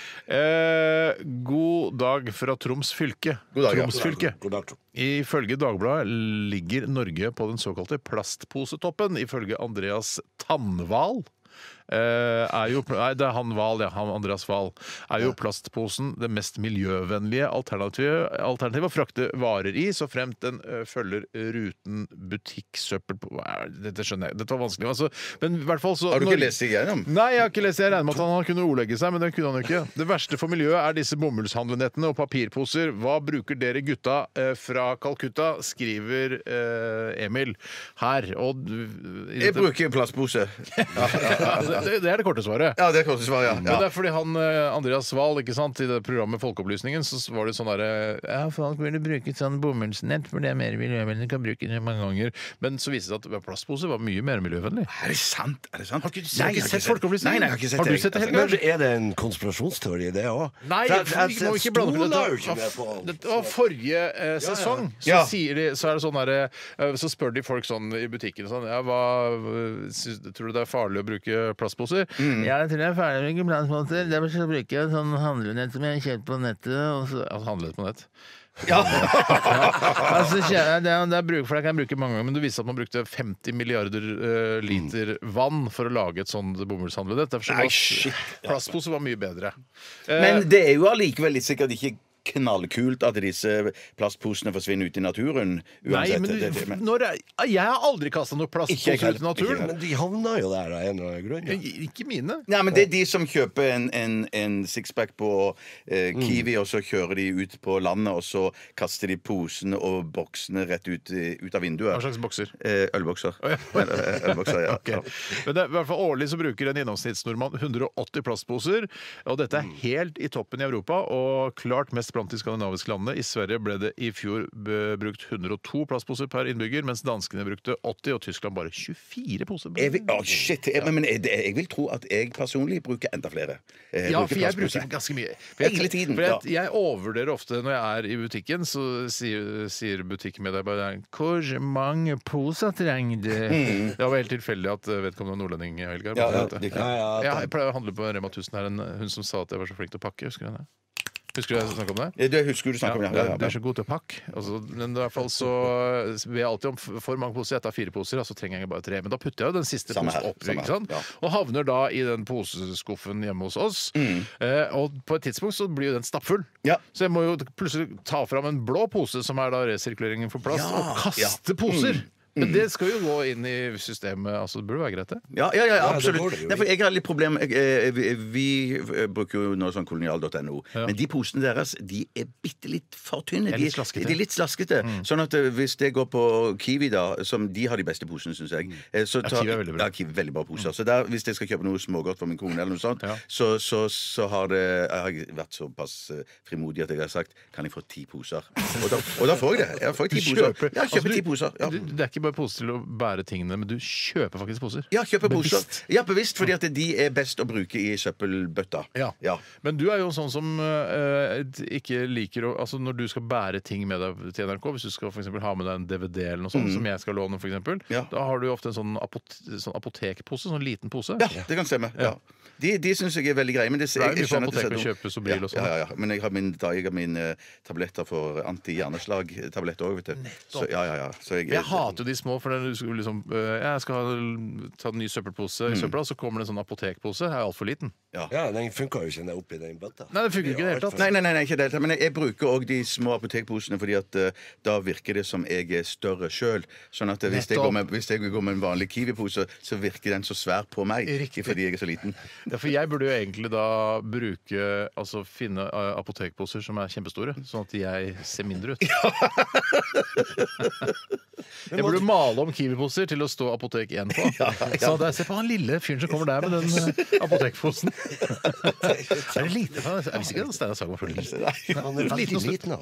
Eh, god dag fra Troms fylke. God dag, ja. Troms fylke. God dag, Trond. Ifølge Dagbladet ligger Norge på den såkalte plastposetoppen, ifølge Andreas Tannval. Eh, er jo, nei, det er han Wahl, ja, han Andreas Wahl. Er jo plastposen det mest miljøvennlige alternativet, alternativet å frakte varer i, så fremt den uh, følger ruten butikksøppel på. Dette skjønner jeg, dette var vanskelig. Altså, men i hvert fall så Har du ikke når... lest det igjennom? Nei, jeg har ikke lest det. Jeg regner med at han kunne ordlegge seg, men det kunne han jo ikke. Det verste for miljøet er disse bomullshandlenettene og papirposer. Hva bruker dere gutta eh, fra Calcutta, skriver eh, Emil her. Og, jeg bruker plastpose. Ja, ja, Det, det er det korte svaret. Ja, det er korte svaret, ja. ja. Men det er fordi han, Andreas Wahl, ikke sant, i det programmet Folkeopplysningen, så var det sånn derre ja, folk ville bruke sånn bomullsnett, for det er mer miljøvennlig, kan bruke det mange ganger. Men så viste det seg at plastpose var mye mer miljøvennlig. Er det sant? Er det sant? Har du ikke, nei, ikke sett Folkeopplysningen? Nei, nei, jeg har ikke sett har du det. sett det helt Men er det en konspirasjonsteori, det òg? Nei, vi må ikke blande for dette. Det var forrige eh, sesong. Så, ja. sier de, så er det sånn der, eh, så spør de folk sånn i butikken sånn, ja, hva, tror du det er farlig å bruke plastposer? Mm. Ja, jeg tror det er farlig å bruke plastposer. Derfor skal jeg bruke en sånn handlenett som jeg har kjøpt på nettet. Og så, altså handlet på nett. Ja. altså, det, er, det er bruk, for det kan jeg bruke mange ganger, men det viste at man brukte femti milliarder uh, liter vann for å lage et sånt bomullshandlenett. Derfor var plastpose var mye bedre. Men det er jo allikevel litt sikkert ikke knallkult at disse plastposene forsvinner ut i naturen. Nei, men du, når jeg, jeg har aldri kastet noe plastposer ut i naturen. Men de havner jo der av en eller annen grunn. Ja. Ikke mine. Nei, men det er de som kjøper en, en, en sixpack på eh, Kiwi, mm. og så kjører de ut på landet, og så kaster de posene og boksene rett ut, ut av vinduet. Hva slags bokser? Eh, ølbokser. Oh, ja. Ølbokser, ja. Okay. Men det er, i hvert fall årlig så bruker en gjennomsnittsnordmann hundre og åtti plastposer, og dette er helt i toppen i Europa, og klart mest blant de skandinaviske landene. I Sverige ble det i fjor brukt hundre og to plastposer per innbygger, mens danskene brukte åtti, og Tyskland bare tjuefire poser. Jeg vil, oh shit, jeg, men jeg, jeg vil tro at jeg personlig bruker enda flere. Jeg ja, for jeg bruker ganske mye. For jeg, Hele tiden. For jeg, ja. jeg overvurderer ofte når jeg er i butikken, så sier, sier butikkmedarbeideren hvor mange poser trenger du? Mm. Det var helt tilfeldig at vedkommende nordlending, Helgar. Ja, ja, ja, ja, ja, jeg pleier å handle på Rema tusen her, en, hun som sa at jeg var så flink til å pakke, husker du det? Husker du jeg snakket om det? Ja, det husker du snakket om, ja. ja, ja, ja. Du er så god til å pakke. Altså, men i hvert fall så ber jeg alltid om for mange poser. Jeg tar fire poser, så trenger jeg bare tre. Men da putter jeg jo den siste posen opp, ikke sant? Ja. Og havner da i den poseskuffen hjemme hos oss. Mm. Eh, og på et tidspunkt så blir jo den stappfull. Ja. Så jeg må jo plutselig ta fram en blå pose, som er da resirkuleringen for plast, ja. og kaste ja. poser. Mm. Men det skal jo gå inn i systemet. Altså, det burde være greit, det? Ja, ja, ja absolutt. Ja, Nei, for jeg har litt problem jeg, vi, vi bruker jo nå sånn kolonial punktum no, ja. men de posene deres de er bitte litt for tynne. De er litt slaskete. De er litt slaskete. Mm. Sånn at hvis det går på Kiwi, da, som de har de beste posene, syns jeg så ta, ja, Kiwi er veldig bra. Ja, Kiwi er veldig bra poser. Mm. Så der, hvis jeg skal kjøpe noe smågodt for min kone, eller noe sånt, ja. så, så, så har det jeg har vært såpass frimodig at jeg har sagt kan jeg få ti poser? Og da, og da får jeg det. Jeg får ti poser. Ja, jeg kjøper altså, ti poser. Ja. Det er ikke bare poser til å bære tingene, men du kjøper faktisk poser. Ja, kjøper poser. Ja, bevisst, fordi at de er best å bruke i søppelbøtta. Ja. ja. Men du er jo sånn som uh, ikke liker å altså når du skal bære ting med deg til N R K, hvis du skal for eksempel ha med deg en D V D eller noe sånt, mm. som jeg skal låne for eksempel, ja. da har du jo ofte en sånn, apot sånn apotekpose, sånn liten pose. Ja, det kan stemme. Ja. De, de syns jeg er veldig greie. Men det, det er mye på apotek å kjøpe Sobril og sånn. Ja, ja, ja. Men jeg har min, da, jeg har mine tabletter for anti-hjerneslag-tabletter òg, vet du. Så, ja, ja, ja. Så jeg, jeg hater jo de små, for du skal liksom jeg skal ha, ta en ny søppelpose i søpla, så kommer det en sånn apotekpose. Det er altfor liten. Ja, ja den funker jo ikke oppi den bøtta. Nei, det funker ikke i det hele tatt. Nei, nei, nei, nei, ikke det hele tatt. Men jeg, jeg bruker òg de små apotekposene, fordi at uh, da virker det som jeg er større sjøl. Sånn at hvis jeg, går med, hvis jeg går med en vanlig Kiwi-pose, så virker den så svær på meg. Riktig. Fordi jeg er så liten. Ja, for jeg burde jo egentlig da bruke altså finne uh, apotekposer som er kjempestore, sånn at jeg ser mindre ut. Jeg burde male om Kiwi-poser til å stå apotek én på. Ja, ja. Så der, se på han lille fyren som kommer der med den uh, apotekposen. Er det lite? Jeg visste ikke at Steinar Sagen var for liten. Han er veldig liten.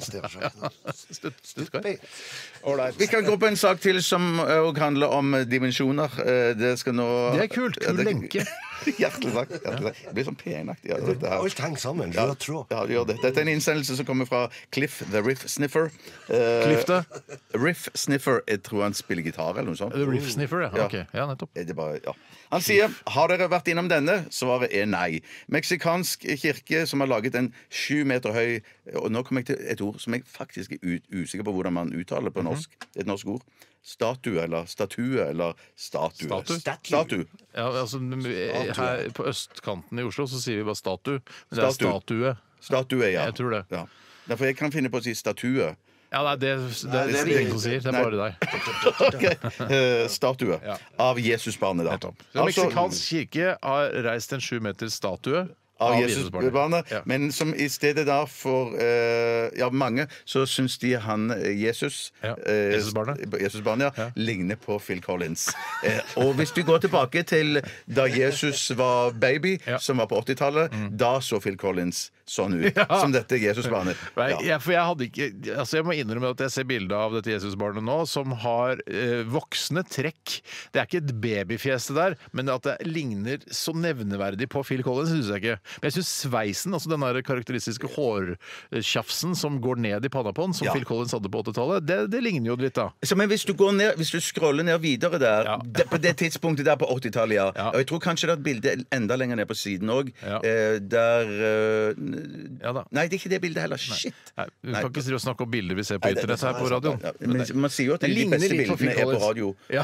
Vi kan gå på en sak til som uh, handler om dimensjoner. Uh, det skal nå Det er kult. Kul lenke. Hjertelig takk. Hjertelig takk. Det blir sånn penaktig. Ja, dette her. Alt henger sammen. Rød tråd. Ja, det gjør det. Dette er en innsendelse som kommer fra Cliff the Riff Sniffer. Uh, Cliff det? Riff Sniffer. Jeg tror han spiller gitar eller noe sånt. The Riff Sniffer, ja. Ok, ja, nettopp. Det er bare, ja. Han sier, har dere vært innom denne? Svaret er nei. Meksikansk kirke som har laget en sju meter høy, og nå kommer jeg til et ord som jeg faktisk er usikker på hvordan man uttaler på norsk. Et norsk ord. Statue, eller statue, eller statue. Statue? Statue. Ja, altså, her på østkanten i Oslo så sier vi bare statue, men det er statue. Statue, ja. Jeg tror det. Ja. Derfor jeg kan finne på å si statue. Ja, nei, det, det, det, det er det ingen som sier. Det er bare deg. Okay. Uh, statue ja. Av Jesusbarnet, da. Altså, Meksikansk kirke har reist en sju meter statue av Jesusbarnet, ja. Men som i stedet da for uh, ja, mange så syns de han Jesus ja. uh, Jesusbarnet Jesusbarnet, ja, ja. Ligner på Phil Collins. uh, og hvis du går tilbake til da Jesus var baby, ja. Som var på åttitallet, mm. Da så Phil Collins sånn ut, ja. Som dette Jesusbarnet. Ja. Ja, for jeg hadde ikke altså jeg må innrømme at jeg ser bildet av dette Jesusbarnet nå, som har uh, voksne trekk. Det er ikke et babyfjes det der, men at det ligner så nevneverdig på Phil Collins, synes jeg ikke. Men jeg synes sveisen, altså den der karakteristiske hårtjafsen som går ned i panna på den, som ja. Phil Collins hadde på åttitallet, det, det ligner jo litt da. Så, men hvis du går ned, hvis du scroller ned videre der, ja. det, på det tidspunktet der på åttitallet, ja. Ja. Og jeg tror kanskje det er et bilde enda lenger ned på siden også, ja. eh, der eh, ja, da. Nei, det er ikke det bildet heller. Shit. Nei. Nei, vi kan ikke si å snakke om bilder vi ser på internett her på radio. Ja, men man sier jo at de beste bildene er på radio. Ja.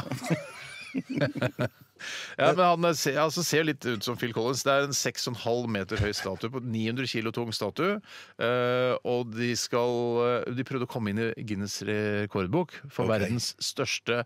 Ja, men han ser, altså, ser litt ut som Phil Collins. Det er en seks komma fem meter høy statue på ni hundre kilo tung statue. Uh, og de skal De prøvde å komme inn i Guinness rekordbok for okay. verdens største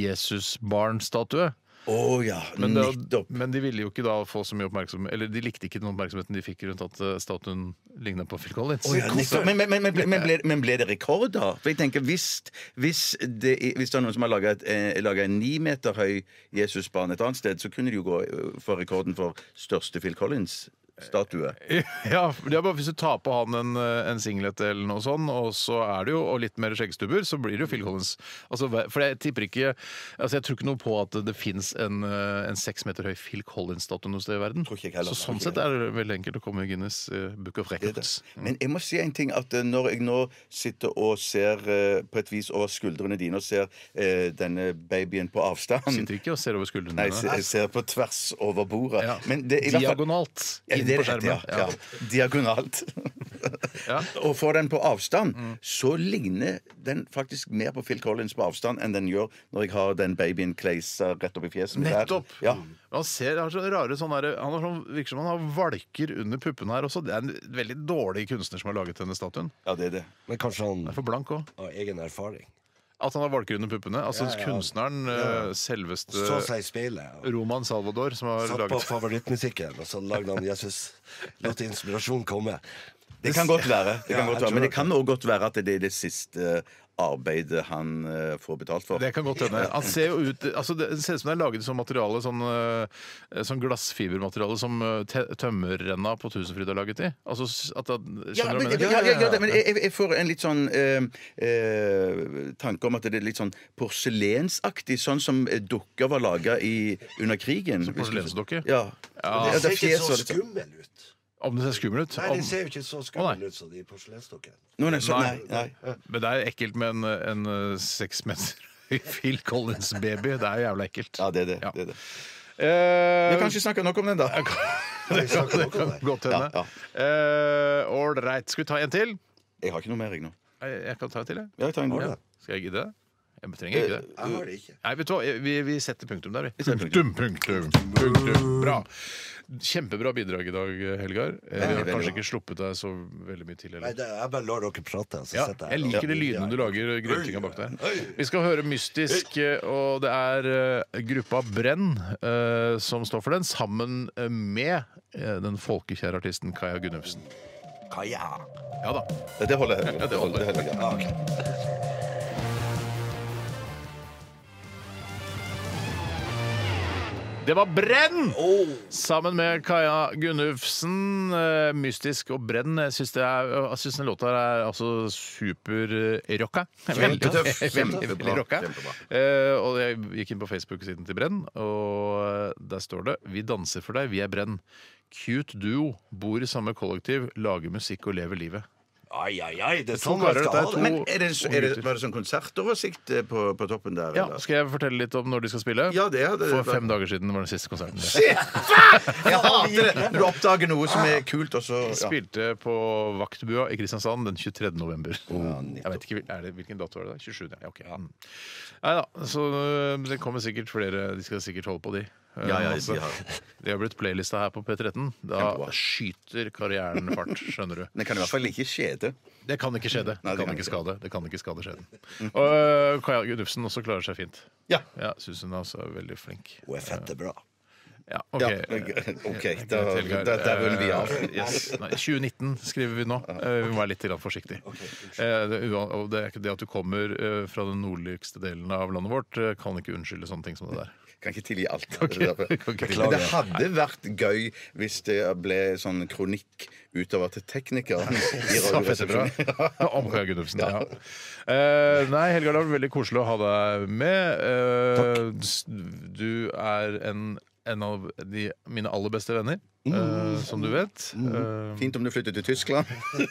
Jesusbarnstatue. Oh, ja. men, det, men de ville jo ikke da få så mye oppmerksomhet. Eller de likte ikke den oppmerksomheten de fikk rundt at statuen lignet på Phil Collins. Oh, ja, men, men, men, men, ble, men ble det rekord, da? For jeg tenker, Hvis, hvis, det, hvis det er noen som har laget, eh, laget en ni meter høy Jesusbarn et annet sted, så kunne de jo gå for rekorden for største Phil Collins statue. Ja, det er bare hvis du tar på han en, en singlet eller noe sånn, og så er det jo og litt mer skjeggstubber, så blir det jo Phil Collins. Altså, for jeg tipper ikke altså jeg tror ikke noe på at det finnes en, en seks meter høy Phil Collins-statue noe sted i verden. Så sånn sett er det veldig enkelt å komme i Guinness uh, Book of Records. Mm. Men jeg må si en ting, at uh, når jeg nå sitter og ser uh, på et vis over skuldrene dine og ser uh, denne babyen på avstand. Sitter ikke og ser over skuldrene dine. Nei, jeg ser på tvers over bordet. Ja. Men det, i diagonalt. Ja, det er rett, ja. Ja. Diagonalt. Ja. Og får den på avstand, mm. så ligner den faktisk mer på Phil Collins på avstand enn den gjør når jeg har den babyen kleisa rett opp i fjeset. Nettopp! Ja. Han ser, han har så rare sånne der, han har sånn, virker som han har valker under puppene her også. Det er en veldig dårlig kunstner som har laget denne statuen. Ja, det er det. Men kanskje han er for blank også. Har egen erfaring. At han har valker under puppene. Altså ja, ja. Kunstneren, ja. Selveste så seg i speilet, ja. Roman Salvador, som har satt laget på favorittmusikken, og så lagde han Jesus. Lot inspirasjon komme. Det kan godt være, det kan ja, godt være. Men det kan også godt være at det er det siste arbeidet han uh, får betalt for. Det kan godt hende. Han ser jo ut altså det ser ut som det er laget sånn materiale, sånn, uh, sånn glassfibermateriale som uh, tømmerrenna på Tusenfryd har laget i. Altså at da, ja, men, ja, ja, ja, men jeg, jeg får en litt sånn uh, uh, tanke om at det er litt sånn porselensaktig, sånn som dukker var laget i under krigen. Så porselensdukke? Ja. ja. Det, det ser ikke så skummel ut. Om det ser skummel ut? Nei, det ser jo ikke så skummel oh, ut som de porselensdukkene. No, nei, nei, nei. Men det er ekkelt med en, en seks meter Phil Collins-baby. Det er jo jævla ekkelt. Ja, det er det. Ja. det, er det. Uh, Vi kan ikke snakke nok om den, da. det kan, det kan godt hende. Ja, ja. uh, All right. Skal vi ta en til? Jeg har ikke noe mer, jeg nå. Jeg, jeg kan ta en til, jeg. Ja, jeg tar en ja. Skal jeg gidde det? Jeg trenger ikke det. Jeg har det ikke. Nei, vet du hva? Vi, vi setter punktum der, vi. Punktum, punktum, punktum. Bra. Kjempebra bidrag i dag, Helgar. Vi har kanskje ikke sluppet deg så veldig mye til. Eller? Nei, det, jeg bare lar dere prate. Ja, jeg liker de lydene du lager, gryntinga bak der. Vi skal høre Mystisk, og det er uh, gruppa Brenn uh, som står for den, sammen med uh, den folkekjære artisten Kaja Gunnufsen. Kaja. Ja da. Det holder. Ja, det holder. Det holder. Ja, okay. Det var Brenn! Sammen med Kaja Gunnufsen. Uh, mystisk og Brenn. Jeg syns den låta er altså superrocka. Kjempetøff. Veldig, veldig rocka. Uh, og jeg gikk inn på Facebook-siden til Brenn, og der står det: Vi danser for deg, vi er Brenn. Cute duo, bor i samme kollektiv, lager musikk og lever livet. Ai, ai, ai, det er To sånn karer, man dette er skal ha to- det. Men er det, er det, var det sånn konsertoversikt eh, på, på toppen der? Ja, eller? Skal jeg fortelle litt om når de skal spille? Ja, det hadde For fem dager siden var den siste konserten. Jeg hater det når du oppdager noe som er kult, og så Jeg ja. spilte på Vaktbua i Kristiansand den tjuetredje november. Jeg vet ikke, er det, Hvilken dato var det da? tjuesjuende? Ja, ok. Mm. Nei da, så øh, det kommer sikkert flere. De skal sikkert holde på, de. Uh, Ja, ja, de altså, har- de har blitt playlista her på P tretten. Da skyter karrieren fart, skjønner du. Det kan i hvert fall ikke skjede. Det kan ikke skjede. Nei, Det det kan kan ikke ikke. skade. Det kan ikke skade skjeden. Og øh, Kaja Gunnufsen også klarer seg fint. Ja. Ja, Syns hun også er veldig flink. Hun er fette bra. Ja, OK. Ja, ok, da, da, der ruller vi av. Eh, yes. Nei, tjue nitten skriver vi nå. Eh, Vi må være litt grann forsiktige. Eh, det, ua- og det er ikke det at du kommer eh, fra den nordligste delen av landet vårt, eh, kan ikke unnskylde sånne ting som det der. Kan ikke tilgi alt. Ok, kan ikke tilgi. Men det hadde vært gøy hvis det ble sånn kronikk utover til teknikeren. i Så fett bra. Radioresepsjonen. Om Kaja Gunnufsen, ja. Eh, nei, Helga, det var veldig koselig å ha deg med. Eh, s- Du er en, en av de, mine aller beste venner, eh, som du vet. Eh, Fint om du flytter til Tyskland.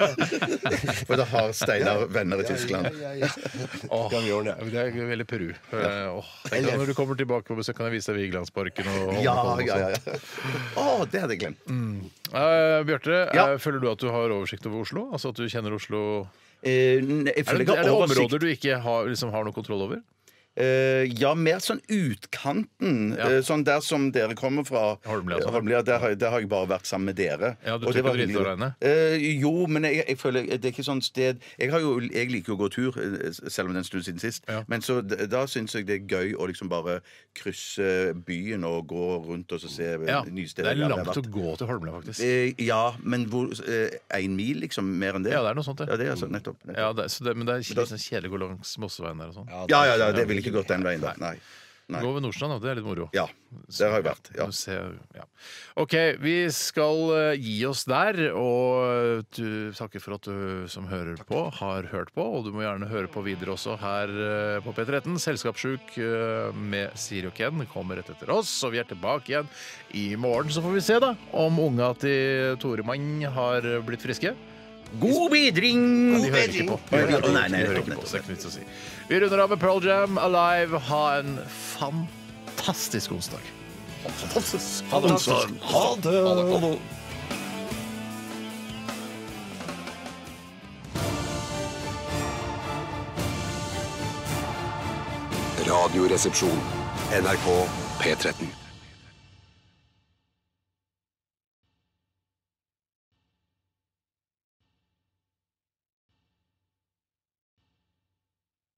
For da har Steinar venner i Tyskland. Åh, det er veldig Peru. Eh, åh, tenk deg når du kommer tilbake på besøk, kan jeg vise deg Vigelandsparken. Og Ja, Holmenkollen og ja, ja. sånt. ja. Å, det hadde jeg glemt. Eh, Bjarte, Ja. eh, føler du at du har oversikt over Oslo? Altså at du kjenner Oslo? Eh, ne- jeg Er føler det, jeg har er det oversikt. områder du ikke har, liksom, har noe kontroll over? Eh, ja, mer sånn utkanten. Ja. Eh, sånn der som dere kommer fra. Holmlia og sånn. Holmlia, der, har- der har jeg bare vært sammen med dere. Ja, du Og tror det ikke var du driter hyggelig. deg alene? Eh, jo, men jeg, jeg føler det er ikke sånn sted Jeg, har jo, jeg liker jo å gå tur, eh, selv om det er en stund siden sist. Ja. Men så d- da syns jeg det er gøy å liksom bare krysse byen og gå rundt og så se eh, Ja, nye det steder. er jeg aldri langt har å vært. gå til Holmlia, faktisk. Eh, ja, men hvor Én mil, liksom? Mer enn det? Ja, det er noe sånt, det. Ja, det er altså, nettopp. nettopp. Ja, det, så det, men det er litt sånn kjedelig å gå langs Mosseveien der og sånn. Ja, ja, ja, det ville ikke gått den veien. da. Nei. Nei. Gå ved Nordstrand, da. Det er litt moro. Ja, der har jeg vært. Ja. Du ser, ja. OK, vi skal eh, gi oss der. Og du takker for at du som hører på, har hørt på. Og du må gjerne høre på videre også her eh, på P tretten. Selskapssjuk eh, med Siri og Ken kommer rett etter oss. Og vi er tilbake igjen i morgen. Så får vi se da om unga til Toremann har blitt friske. God bedring! Ja, de hører ikke på. De hører ikke på. Nei, nei, De hører nettopp, ikke på, nettopp. så det er ikke vits å si. Vi runder av med Pearl Jam, Alive. Ha en fantastisk onsdag. Fantastisk. Ha det. Ha det. Radioresepsjon. N R K P tretten.